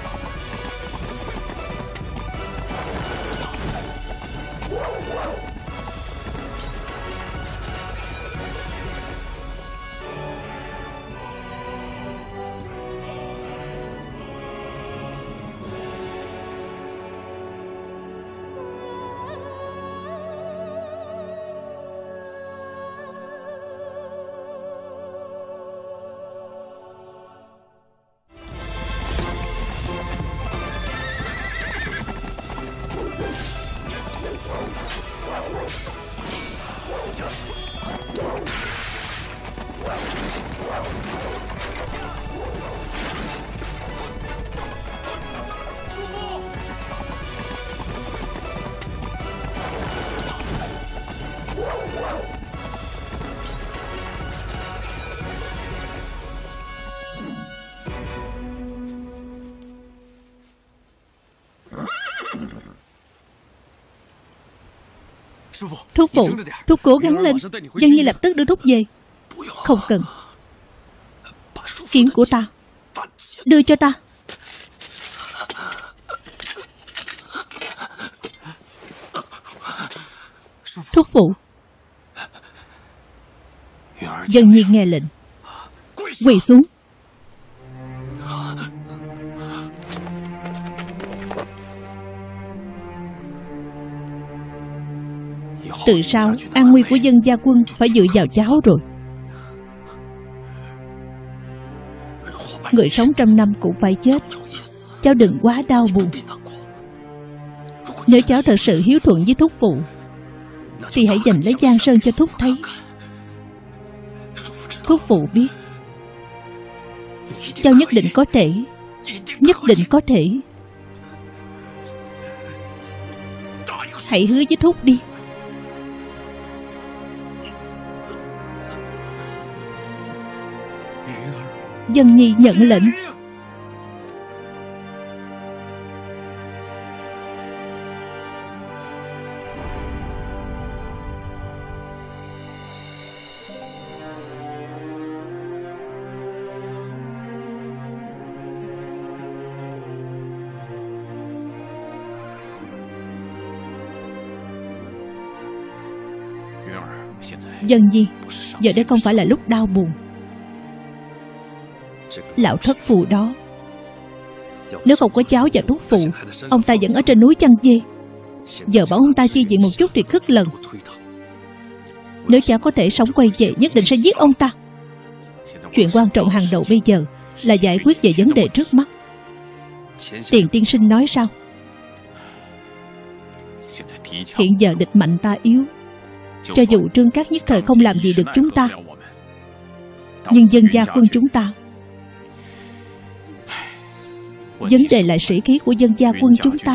Thúc phụ, thúc cố gắng lên. Dân Nhi lập tức đưa thúc về. Không cần. Kiếm của ta, đưa cho ta. Thúc phụ. Dân Nhi nghe lệnh. Quỳ xuống. Từ sau an nguy của dân gia quân phải dựa vào cháu rồi. Người sống trăm năm cũng phải chết. Cháu đừng quá đau buồn. Nếu cháu thật sự hiếu thuận với thúc phụ thì hãy dành lấy Giang Sơn cho thúc thấy. Thúc phụ biết cháu nhất định có thể. Nhất định có thể. Hãy hứa với thúc đi. Dân Nhi nhận lệnh. Dân Nhi, giờ đây không phải là lúc đau buồn. Lão thất phù đó, nếu không có cháu và thúc phụ, ông ta vẫn ở trên núi Chăn Dê. Giờ bảo ông ta chi viện một chút thì khất lần. Nếu cháu có thể sống quay về, nhất định sẽ giết ông ta. Chuyện quan trọng hàng đầu bây giờ là giải quyết về vấn đề trước mắt. Tiền tiên sinh nói sao? Hiện giờ địch mạnh ta yếu. Cho dù Trương Cát nhất thời không làm gì được chúng ta, nhưng dân gia quân chúng ta, vấn đề là sĩ khí của dân gia quân chúng ta.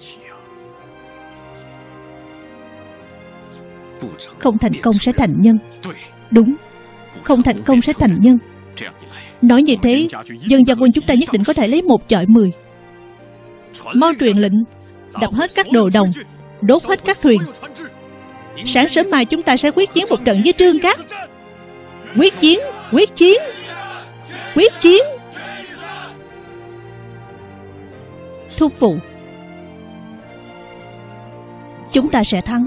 Không thành công sẽ thành nhân. Đúng, không thành công sẽ thành nhân. Nói như thế, dân gia quân chúng ta nhất định có thể lấy một chọi mười. Mau truyền lệnh, đập hết các đồ đồng, đốt hết các thuyền. Sáng sớm mai chúng ta sẽ quyết chiến một trận với Trương Cát. Quyết chiến, quyết chiến, quyết chiến. Thúc phụ, chúng ta sẽ thắng.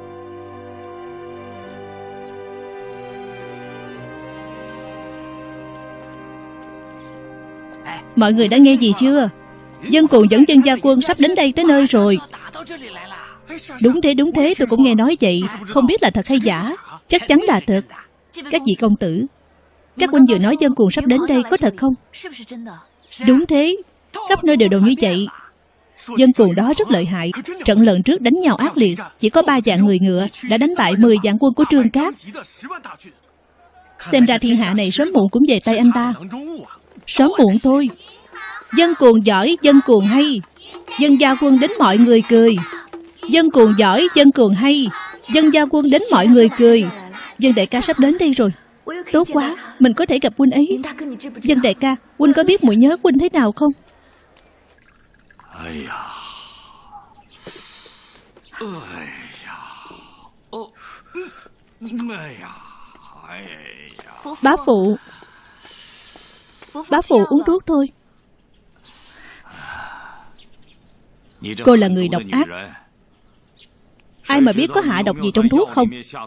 Mọi người đã nghe gì chưa? Dân Cuồng dẫn dân gia quân sắp đến đây tới nơi rồi. Đúng thế, đúng thế, tôi cũng nghe nói vậy. Không biết là thật hay giả. Chắc chắn là thật. Các vị công tử, các huynh vừa nói Dân Cuồng sắp đến đây, có thật không? Đúng thế, khắp nơi đều đồn như vậy. Dân Cuồng đó rất lợi hại. Trận lần trước đánh nhau ác liệt, chỉ có ba vạn người ngựa đã đánh bại mười vạn quân của Trương Cát. Xem ra thiên hạ này sớm muộn cũng về tay anh ta. Sớm muộn thôi. Dân Cuồng giỏi, Dân Cuồng hay, dân gia quân đến mọi người cười. Dân Cuồng giỏi, Dân Cuồng hay, dân gia quân đến mọi người cười. Dân đại ca sắp đến đây rồi. Tốt quá, mình có thể gặp huynh ấy. Dân đại ca, huynh có biết muội nhớ huynh thế nào không? Bá phụ, bá phụ uống thuốc thôi. Cô là người độc ác. Ai mà biết có hạ độc gì trong thuốc không?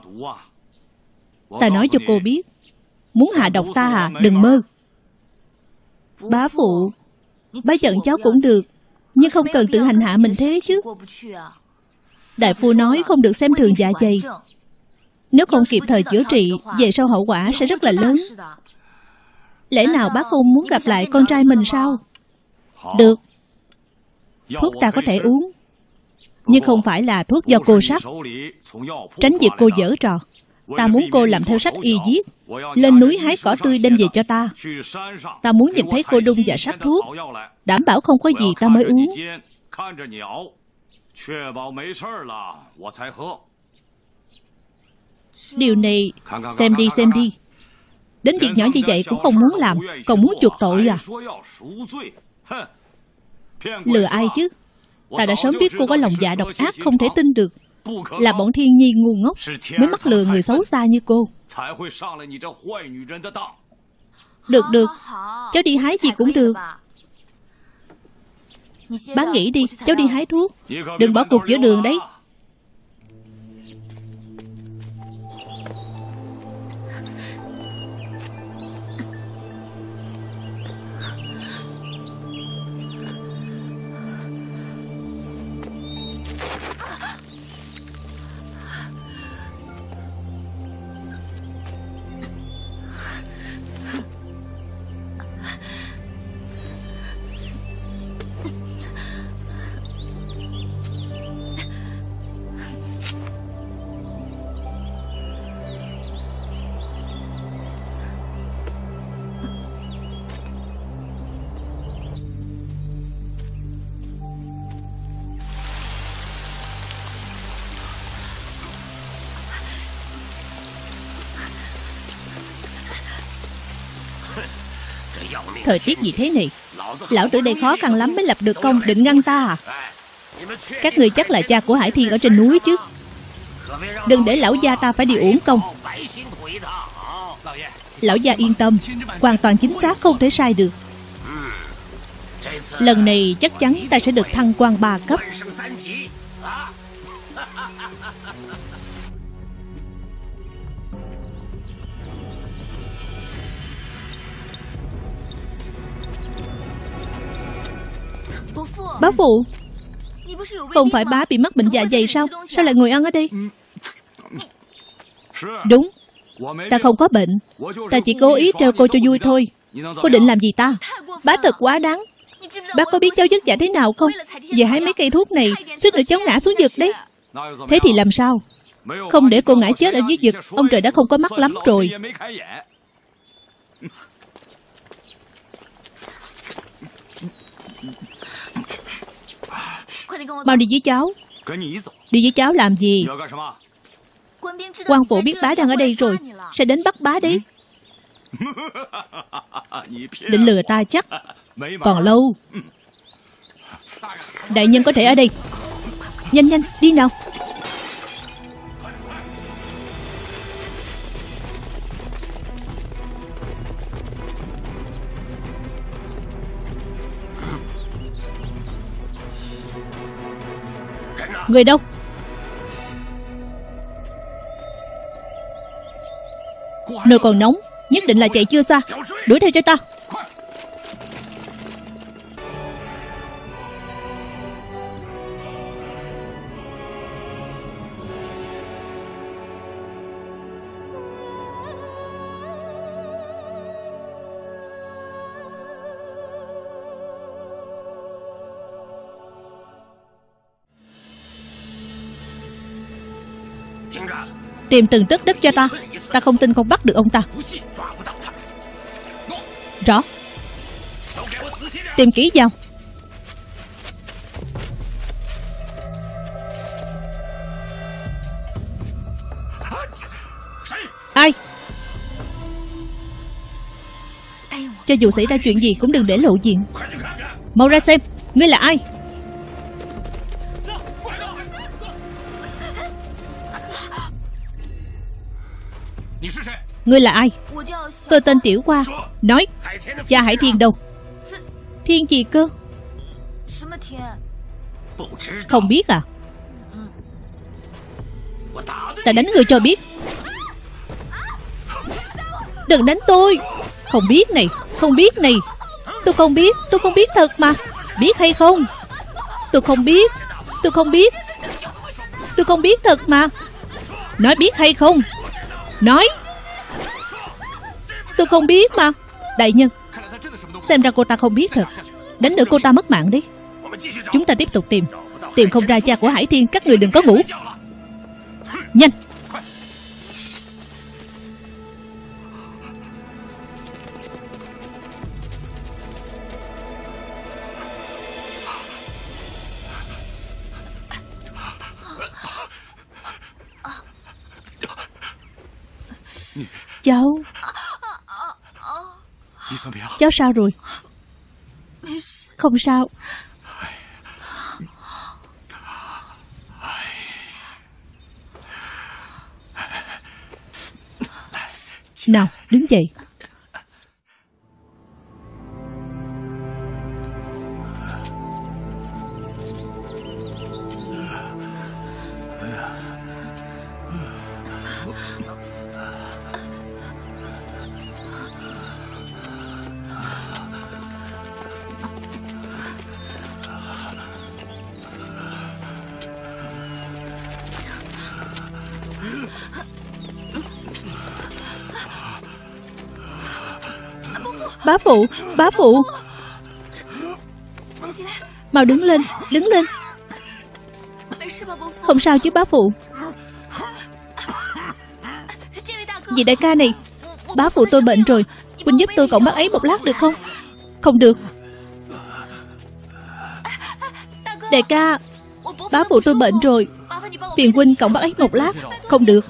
Ta nói cho cô biết, muốn hạ độc ta à, đừng mơ. Bá phụ, bá giận cháu cũng được, nhưng không cần tự hành hạ mình thế chứ. Đại phu nói không được xem thường dạ dày. Nếu không kịp thời chữa trị, về sau hậu quả sẽ rất là lớn. Lẽ nào bác không muốn gặp lại con trai mình sao? Được, thuốc ta có thể uống, nhưng không phải là thuốc do cô sắc. Tránh việc cô giở trò. Ta muốn cô làm theo sách y viết, lên núi hái cỏ tươi đem về cho ta. Ta muốn nhìn thấy cô đun và sắc thuốc, đảm bảo không có gì ta mới uống. Điều này, xem đi xem đi. Đến việc nhỏ như vậy cũng không muốn làm, còn muốn chuộc tội à? Lừa ai chứ? Ta đã sớm biết cô có lòng dạ độc ác không thể tin được. Là bọn thiên nhi ngu ngốc mới mắc lừa người xấu xa như cô. Được được, cháu đi hái gì cũng được. Bá nghĩ đi, cháu đi hái thuốc. Đừng bỏ cuộc giữa đường đấy. Thời tiết gì thế này? Lão tử đây khó khăn lắm mới lập được công, định ngăn ta à? Các người chắc là cha của Hải Thiên ở trên núi chứ. Đừng để lão gia ta phải đi uổng công. Lão gia yên tâm, hoàn toàn chính xác, không thể sai được. Lần này chắc chắn ta sẽ được thăng quan ba cấp. Bá phụ, không phải bá bị mắc bệnh dạ dày sao? Sao lại ngồi ăn ở đây? Đúng, ta không có bệnh. Ta chỉ cố ý treo cô cho vui thôi. Cô định làm gì ta? Bá thật quá đáng. Bá có biết cháu vất vả thế nào không? Về hái mấy cây thuốc này, suýt nữa cháu ngã xuống vực đấy. Thế thì làm sao? Không để cô ngã chết ở dưới vực, ông trời đã không có mắt lắm rồi. Mau đi với cháu. Đi với cháu làm gì? Quan phủ biết bá đang ở đây rồi, sẽ đến bắt bá đấy. Định lừa ta chắc. Còn lâu. Đại nhân có thể ở đây. Nhanh nhanh, đi nào. Người đâu? Nồi còn nóng, nhất định là chạy chưa xa. Đuổi theo cho ta. Tìm từng tấc đất cho ta. Ta không tin không bắt được ông ta. Rõ. Tìm kỹ vào. Ai? Cho dù xảy ra chuyện gì cũng đừng để lộ diện. Mau ra xem, ngươi là ai? Ngươi là ai? Tôi tên Tiểu Hoa. Nói, cha Hải Thiên đâu? Thiên gì cơ? Không biết à? Ta đánh ngươi cho biết. Đừng đánh tôi. Không biết này, không biết này. Tôi không biết, tôi không biết thật mà. Biết hay không? Tôi không biết, tôi không biết. Tôi không biết thật mà. Nói biết hay không? Nói. Tôi không biết mà. Đại nhân, xem ra cô ta không biết thật. Đánh được cô ta mất mạng đấy. Chúng ta tiếp tục tìm. Tìm không ra cha của Hải Thiên, các người đừng có ngủ. Nhanh. Cháu Cháu sao rồi? Không sao. Nào, đứng dậy. Bá phụ, bá phụ, mau đứng lên, đứng lên. Không sao chứ bá phụ? Vị đại ca này, bá phụ tôi bệnh rồi, huynh giúp tôi cõng bác ấy một lát được không? Không được. Đại ca, bá phụ tôi bệnh rồi, phiền huynh cõng bác ấy một lát. Không được.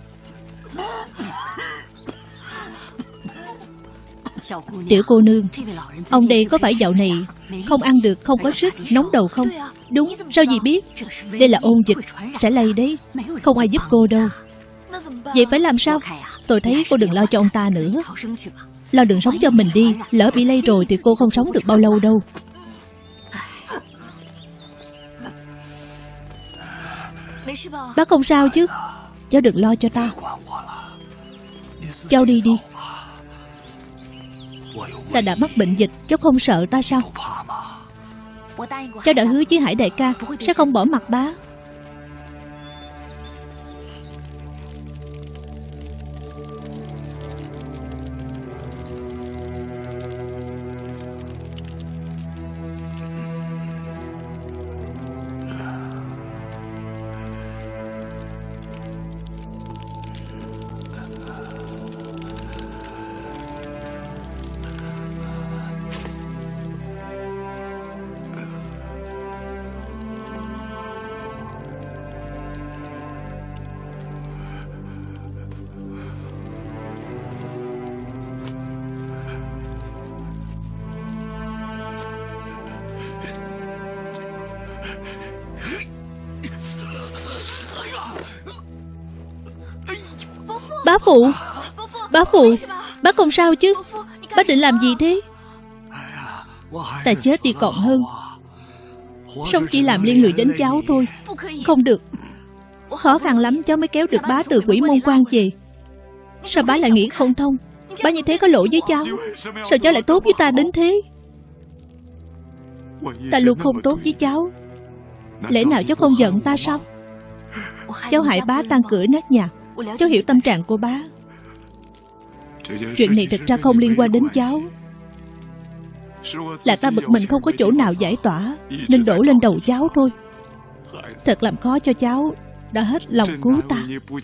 Tiểu cô nương, ông đây có phải dạo này không ăn được, không có sức, nóng đầu không? Đúng, sao dì biết? Đây là ôn dịch, sẽ lây đấy. Không ai giúp cô đâu. Vậy phải làm sao? Tôi thấy cô đừng lo cho ông ta nữa. Lo đừng sống cho mình đi. Lỡ bị lây rồi thì cô không sống được bao lâu đâu. Bác không sao chứ? Cháu đừng lo cho ta. Cháu đi đi. Ta đã mắc bệnh dịch, cháu không sợ ta sao? Cháu đã hứa với Hải đại ca sẽ không bỏ mặt bá. Bá phụ, bá phụ, bác không sao chứ? Bác định làm gì thế? Ta chết thì còn hơn. Sống chỉ làm liên lụy đến cháu thôi. Không được. Khó khăn lắm cháu mới kéo được bá từ Quỷ Môn Quan về. Sao bá lại nghĩ không thông? Bá như thế có lỗi với cháu. Sao cháu lại tốt với ta đến thế? Ta luôn không tốt với cháu. Lẽ nào cháu không giận ta sao? Cháu hại bá tan cửa nát nhà. Cháu hiểu tâm trạng của bá. Chuyện này thật ra không liên quan đến cháu. Là ta bực mình không có chỗ nào giải tỏa, nên đổ lên đầu cháu thôi. Thật làm khó cho cháu. Đã hết lòng cứu ta.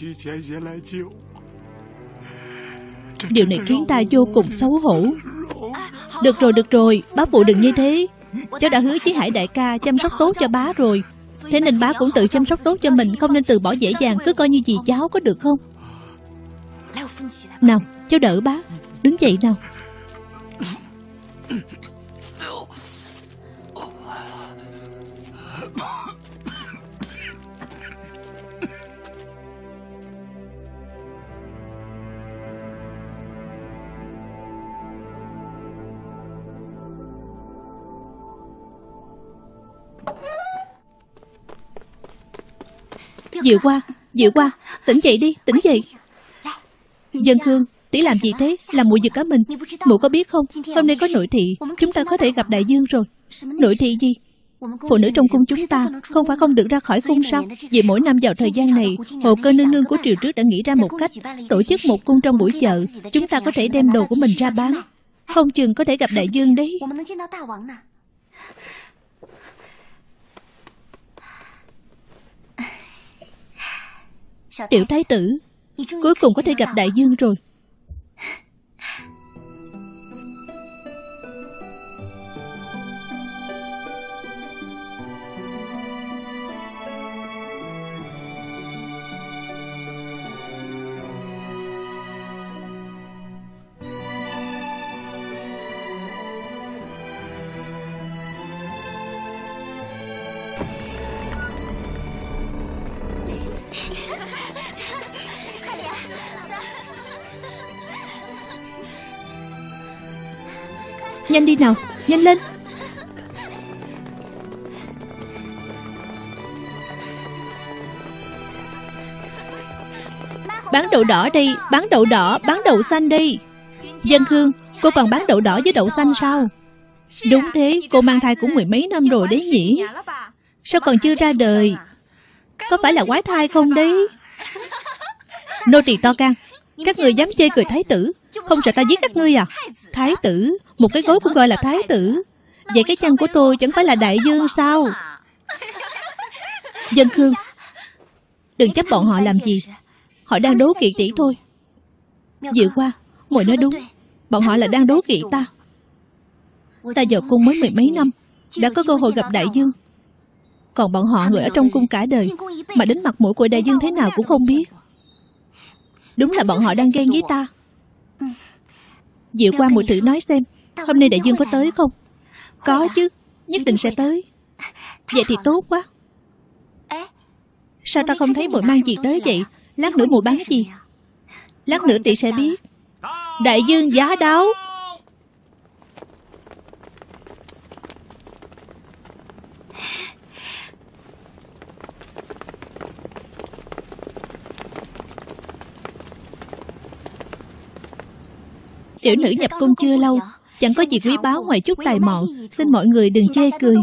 Điều này khiến ta vô cùng xấu hổ. Được rồi, được rồi, bá phụ đừng như thế. Cháu đã hứa với Hải đại ca chăm sóc tốt cho bá rồi. Thế nên bá cũng tự chăm sóc tốt cho mình. Không nên từ bỏ dễ dàng. Cứ coi như dì cháu có được không? Nào, cháu đỡ bá. Đứng dậy nào. Diệu Hoa, Diệu Hoa, tỉnh dậy đi, tỉnh dậy. Dân Khương, tỷ làm gì thế? Làm muội giật cả mình. Muội có biết không? Hôm nay có nội thị, chúng ta có thể gặp đại dương rồi. Nội thị gì? Phụ nữ trong cung chúng ta không phải không được ra khỏi cung sao? Vì mỗi năm vào thời gian này, Hồ Cơ nương nương của triều trước đã nghĩ ra một cách tổ chức một cung trong buổi chợ. Chúng ta có thể đem đồ của mình ra bán. Không chừng có thể gặp đại dương đấy. Tiểu thái tử, cuối cùng có thể gặp đại dương rồi. Nhanh đi nào, nhanh lên. Bán đậu đỏ đây, bán đậu đỏ, bán đậu xanh đây. Dân Khương, cô còn bán đậu đỏ với đậu xanh sao? Đúng thế, cô mang thai cũng mười mấy năm rồi đấy nhỉ? Sao còn chưa ra đời? Có phải là quái thai không đấy? Nô tỳ to gan, các người dám chê cười thái tử, không sợ ta giết các ngươi à? Thái tử, một cái gối cũng gọi là thái tử. Vậy cái chân của tôi chẳng phải là đại dương sao? Dân Khương, đừng chấp bọn họ làm gì. Họ đang đố kỵ tỷ thôi. Diệu Qua, muội nói đúng, bọn họ là đang đố kỵ ta. Ta vào cung mới mười mấy năm, đã có cơ hội gặp đại dương. Còn bọn họ người ở trong cung cả đời, mà đến mặt mũi của đại dương thế nào cũng không biết. Đúng là bọn họ đang ghen với ta. Diệu Qua, muội thử nói xem, hôm nay đại dương có tới không? Có chứ, nhất định sẽ tới. Vậy thì tốt quá. Sao ta không thấy muội mang gì tới vậy? Lát nữa muội bán gì? Lát nữa tỷ sẽ biết. Đại dương giá đấu. Tiểu nữ nhập cung chưa lâu, chẳng có gì quý báu ngoài chút tài mọn, xin mọi người đừng chê cười.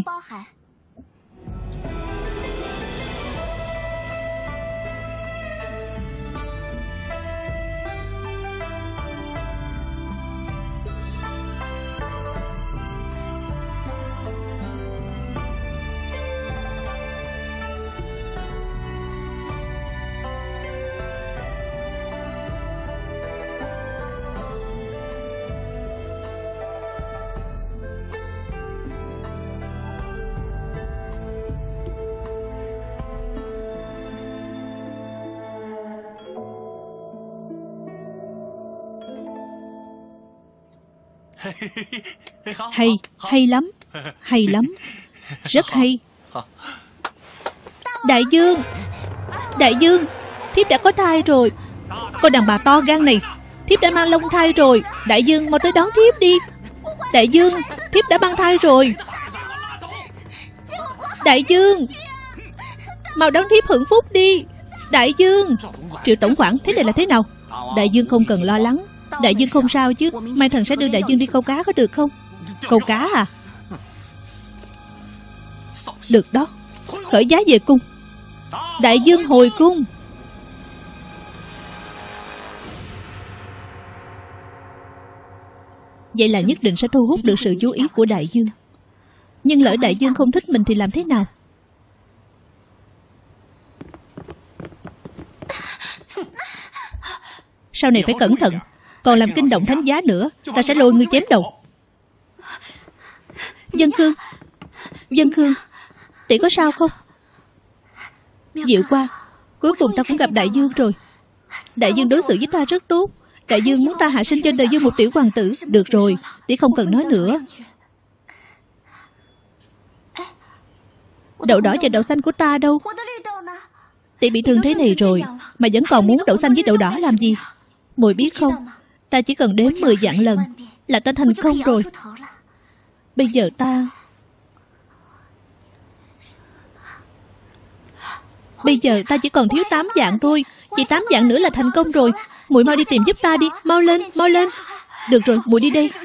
Hay, hay lắm, hay lắm, rất hay. Đại dương, đại dương, thiếp đã có thai rồi. Con đàn bà to gan này, thiếp đã mang long thai rồi. Đại dương, mau tới đón thiếp đi. Đại dương, thiếp đã mang thai rồi. Đại dương, mau đón thiếp hưởng phúc đi. Đại dương. Triệu tổng quản, thế này là thế nào? Đại dương không cần lo lắng, đại dương không sao chứ. Mai thần sẽ đưa đại dương đi câu cá có được không? Câu cá à? Được đó. Khởi giá về cung. Đại dương hồi cung. Vậy là nhất định sẽ thu hút được sự chú ý của đại dương. Nhưng lỡ đại dương không thích mình thì làm thế nào? Sau này phải cẩn thận, còn làm kinh động thánh giá nữa, ta sẽ lôi ngươi chém đầu. Dân Khương, Dân Khương, tỷ có sao không? Diệu Qua, cuối cùng ta cũng gặp đại dương rồi. Đại dương đối xử với ta rất tốt. Đại dương muốn ta hạ sinh cho đời dương một tiểu hoàng tử. Được rồi, tỷ không cần nói nữa. Đậu đỏ và đậu xanh của ta đâu? Tỷ bị thương thế này rồi mà vẫn còn muốn đậu xanh với đậu đỏ làm gì? Muội biết không, ta chỉ cần đếm mười vạn lần là ta thành công rồi. Bây giờ ta Bây giờ ta chỉ còn thiếu tám vạn thôi. Chỉ tám vạn nữa là thành công rồi. Muội mau đi tìm giúp ta đi. Mau lên, mau lên. Được rồi, muội đi đây.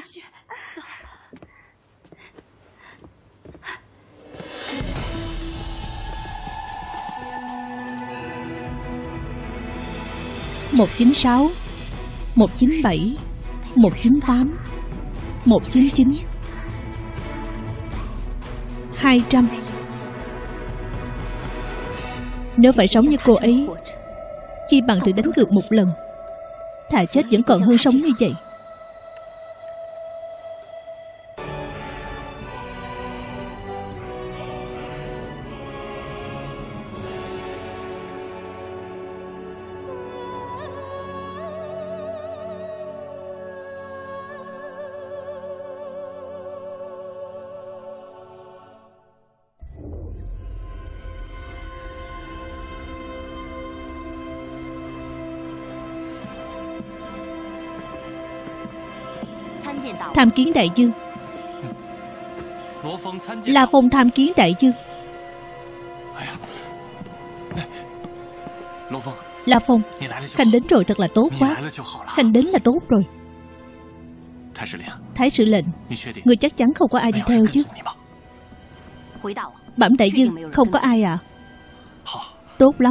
Một chín sáu, một chín bảy, một chín tám, một chín chín, hai trăm. Nếu phải sống như cô ấy, chi bằng tự đánh cược một lần. Thà chết vẫn còn hơn sống như vậy. Tham kiến đại dương. La Phong tham kiến đại dương. La Phong, Khanh đến rồi thật là tốt quá. Khanh đến là tốt rồi. Thái sử lệnh, người chắc chắn không có ai đi theo chứ? Bẩm đại dương, không có ai à? Tốt lắm.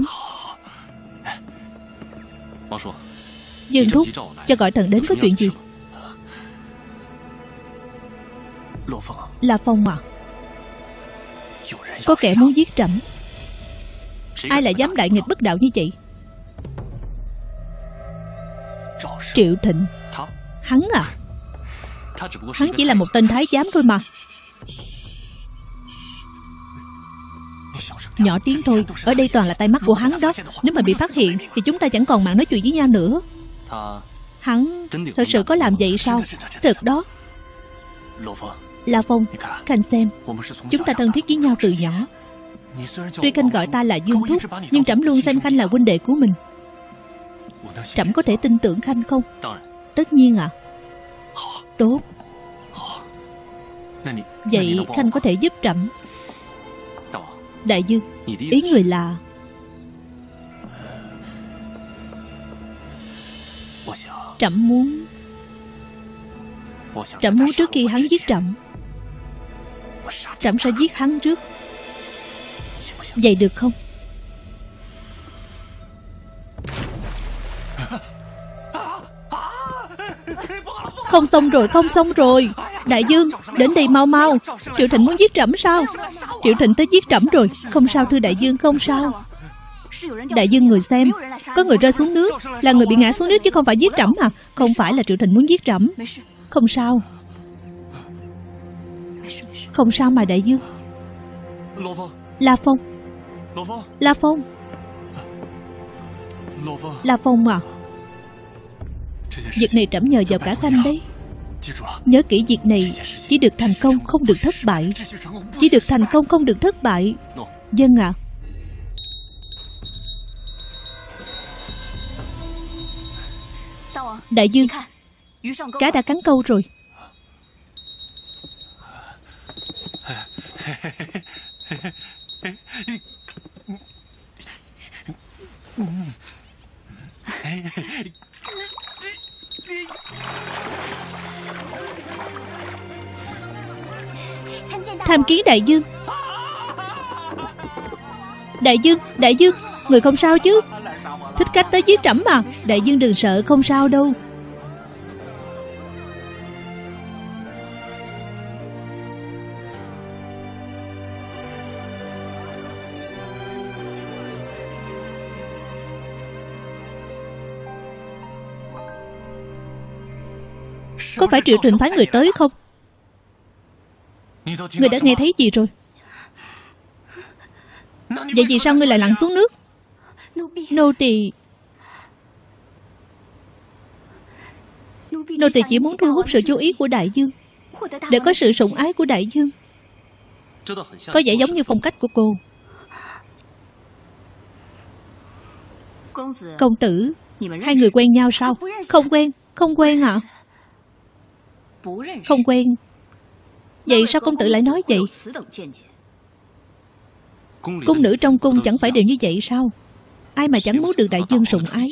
Dương thúc, cho gọi thần đến có chuyện gì? La Phong à, có kẻ muốn giết trẫm. Ai lại dám đại nghịch bất đạo như vậy? Triệu Thịnh. Hắn à? Hắn chỉ là một tên thái giám thôi mà. Nhỏ tiếng thôi, ở đây toàn là tay mắt của hắn đó. Nếu mà bị phát hiện thì chúng ta chẳng còn mạng nói chuyện với nhau nữa. Hắn thật sự có làm vậy sao? Thật đó. La Phong, Khanh xem, chúng ta thân thiết với nhau từ nhỏ. Tuy Khanh gọi ta là Dương thúc, nhưng trẫm luôn xem Khanh là huynh đệ của mình. Trẫm có thể tin tưởng Khanh không? Tất nhiên ạ. À. Tốt. Vậy Khanh có thể giúp trẫm. Đại dương, ý người là... Trẫm muốn... Trẫm muốn trước khi hắn giết trẫm, trẫm sẽ giết hắn trước. Vậy được không? Không xong rồi, không xong rồi. Đại dương, đến đây mau mau. Triệu Thịnh muốn giết trẫm sao? Triệu Thịnh tới giết trẫm rồi. Không sao thưa đại dương, không sao. Đại dương người xem, có người rơi xuống nước, là người bị ngã xuống nước chứ không phải giết trẫm à? Không phải là Triệu Thịnh muốn giết trẫm. Không sao. Không sao mà đại dương. La Phong. La Phong. La Phong à, việc này trẫm nhờ vào cả Khanh đấy. Nhớ kỹ việc này, chỉ được thành công không được thất bại. Chỉ được thành công không được thất bại. Vâng ạ. À. Đại dương, cá đã cắn câu rồi. Tham kiến đại dương. Đại dương, đại dương, người không sao chứ? Thích cách tới giết trẫm mà. Đại dương đừng sợ, không sao đâu. Có phải Triệu Thịnh phái người tới không? Người đã nghe thấy gì rồi? Vậy vì sao ngươi lại lặn xuống nước? Nô tỳ Nô tỳ chỉ muốn thu hút sự chú ý của đại dương, để có sự sủng ái của đại dương. Có vẻ giống như phong cách của cô. Công tử, hai người quen nhau sao? Không quen, không quen ạ. À? Không quen. Vậy sao công tử lại nói vậy? Cung nữ trong cung chẳng phải đều như vậy sao? Ai mà chẳng muốn được đại dương sủng ái.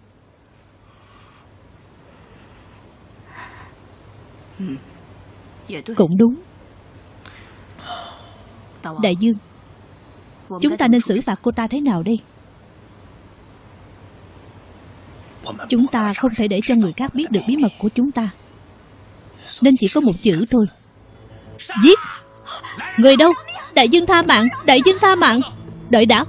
Cũng đúng. Đại dương, chúng ta nên xử phạt cô ta thế nào đây? Chúng ta không thể để cho người khác biết được bí mật của chúng ta, nên chỉ có một chữ thôi: giết. Người đâu? Đại dương tha mạng, đại dương tha mạng. Đợi đã.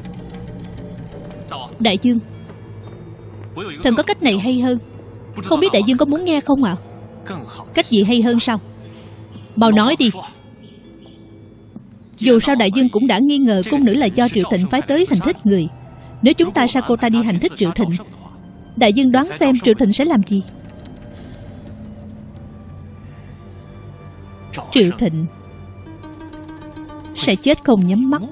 Đại dương, thần có cách này hay hơn. Không biết đại dương có muốn nghe không ạ? À? Cách gì hay hơn sao? Mau nói đi. Dù sao đại dương cũng đã nghi ngờ cung nữ là do Triệu Thịnh phái tới hành thích người. Nếu chúng ta sai cô ta đi hành thích Triệu Thịnh, đại dương đoán xem Triệu Thịnh sẽ làm gì? Triệu Thịnh sẽ chết không nhắm mắt.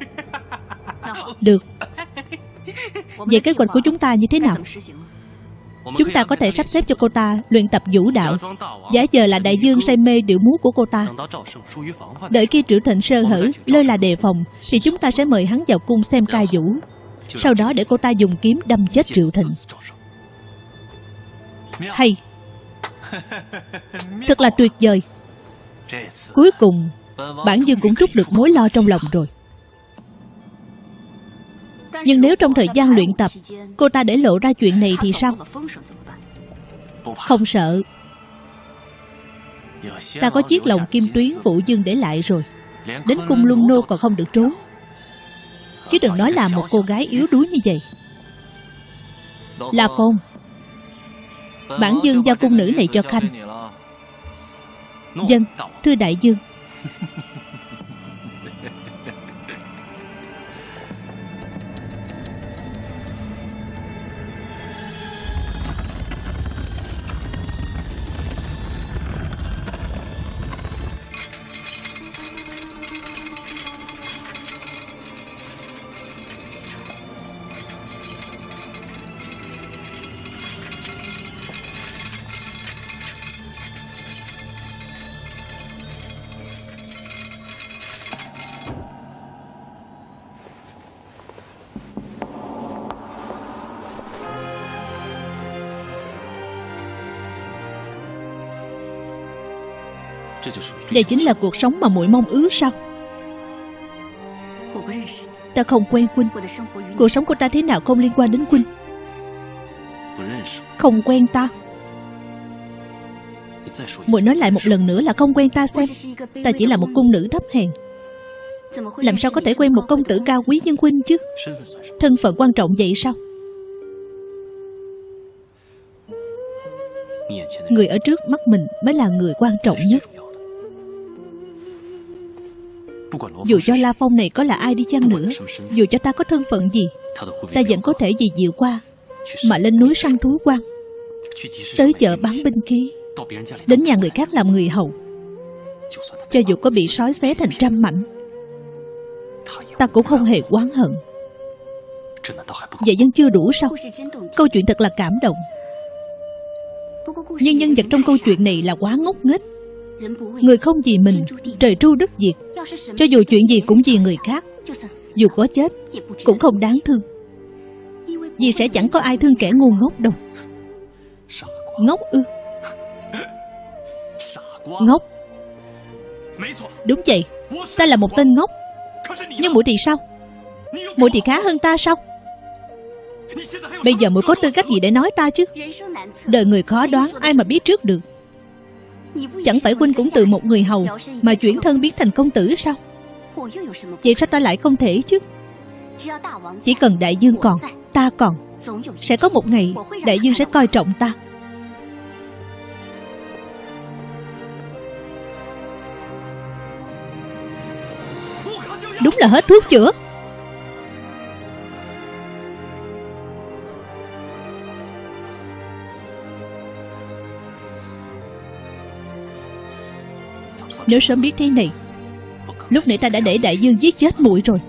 Được. Vậy kế hoạch của chúng ta như thế nào? Chúng ta có thể sắp xếp cho cô ta luyện tập vũ đạo, giả vờ là đại vương say mê điệu múa của cô ta. Đợi khi Triệu Thịnh sơ hở, lơ là đề phòng, thì chúng ta sẽ mời hắn vào cung xem ca vũ. Sau đó để cô ta dùng kiếm đâm chết Triệu Thịnh. Hay, thật là tuyệt vời. Cuối cùng bản vương cũng trút được mối lo trong lòng rồi. Nhưng nếu trong thời gian luyện tập cô ta để lộ ra chuyện này thì sao? Không sợ. Ta có chiếc lồng kim tuyến phụ vương để lại rồi, đến cung Luân Nô còn không được trốn. Chứ đừng nói là một cô gái yếu đuối như vậy. La Phong, bản vương giao cung nữ này cho Khanh. Vâng, thưa đại vương. Đây chính là cuộc sống mà muội mong ước sao? Ta không quen huynh. Cuộc sống của ta thế nào không liên quan đến huynh. Không quen ta. Muội nói lại một lần nữa là không quen ta xem. Ta chỉ là một cung nữ thấp hèn, làm sao có thể quen một công tử cao quý như huynh chứ? Thân phận quan trọng vậy sao? Người ở trước mắt mình mới là người quan trọng nhất. Dù cho La Phong này có là ai đi chăng nữa, dù cho ta có thân phận gì, ta vẫn có thể vì Diệu Qua mà lên núi săn thú quan, tới chợ bán binh khí, đến nhà người khác làm người hầu. Cho dù có bị sói xé thành trăm mảnh, ta cũng không hề oán hận. Vậy vẫn chưa đủ sao? Câu chuyện thật là cảm động. Nhưng nhân vật trong câu chuyện này là quá ngốc nghếch. Người không vì mình, trời tru đất diệt. Cho dù chuyện gì cũng vì người khác, dù có chết cũng không đáng thương, vì sẽ chẳng có ai thương kẻ ngu ngốc đâu. Ngốc ư? Ngốc. Đúng vậy, ta là một tên ngốc. Nhưng muội thì sao? Muội thì khá hơn ta sao? Bây giờ muội có tư cách gì để nói ta chứ? Đời người khó đoán, ai mà biết trước được. Chẳng phải huynh cũng từ một người hầu mà chuyển thân biến thành công tử sao? Vậy sao ta lại không thể chứ? Chỉ cần đại vương còn, ta còn, sẽ có một ngày đại vương sẽ coi trọng ta. Đúng là hết thuốc chữa. Nếu sớm biết thế này, lúc nãy ta đã để đại vương giết chết muội rồi.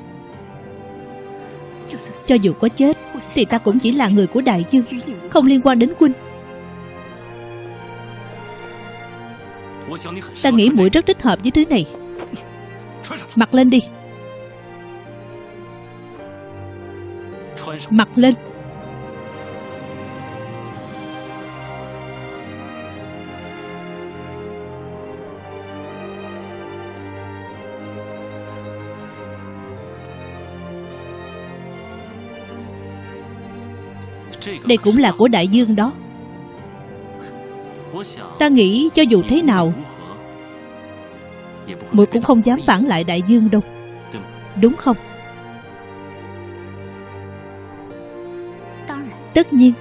Cho dù có chết thì ta cũng chỉ là người của đại vương, không liên quan đến huynh. Ta nghĩ muội rất thích hợp với thứ này. Mặc lên đi. Mặc lên. Đây cũng là của đại vương đó. Ta nghĩ cho dù thế nào, muội cũng không dám phản lại đại vương đâu, đúng không? Tất nhiên.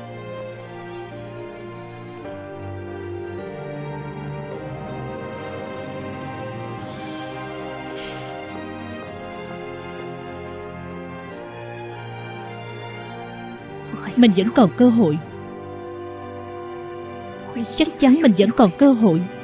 Mình vẫn còn cơ hội. Chắc chắn mình vẫn còn cơ hội.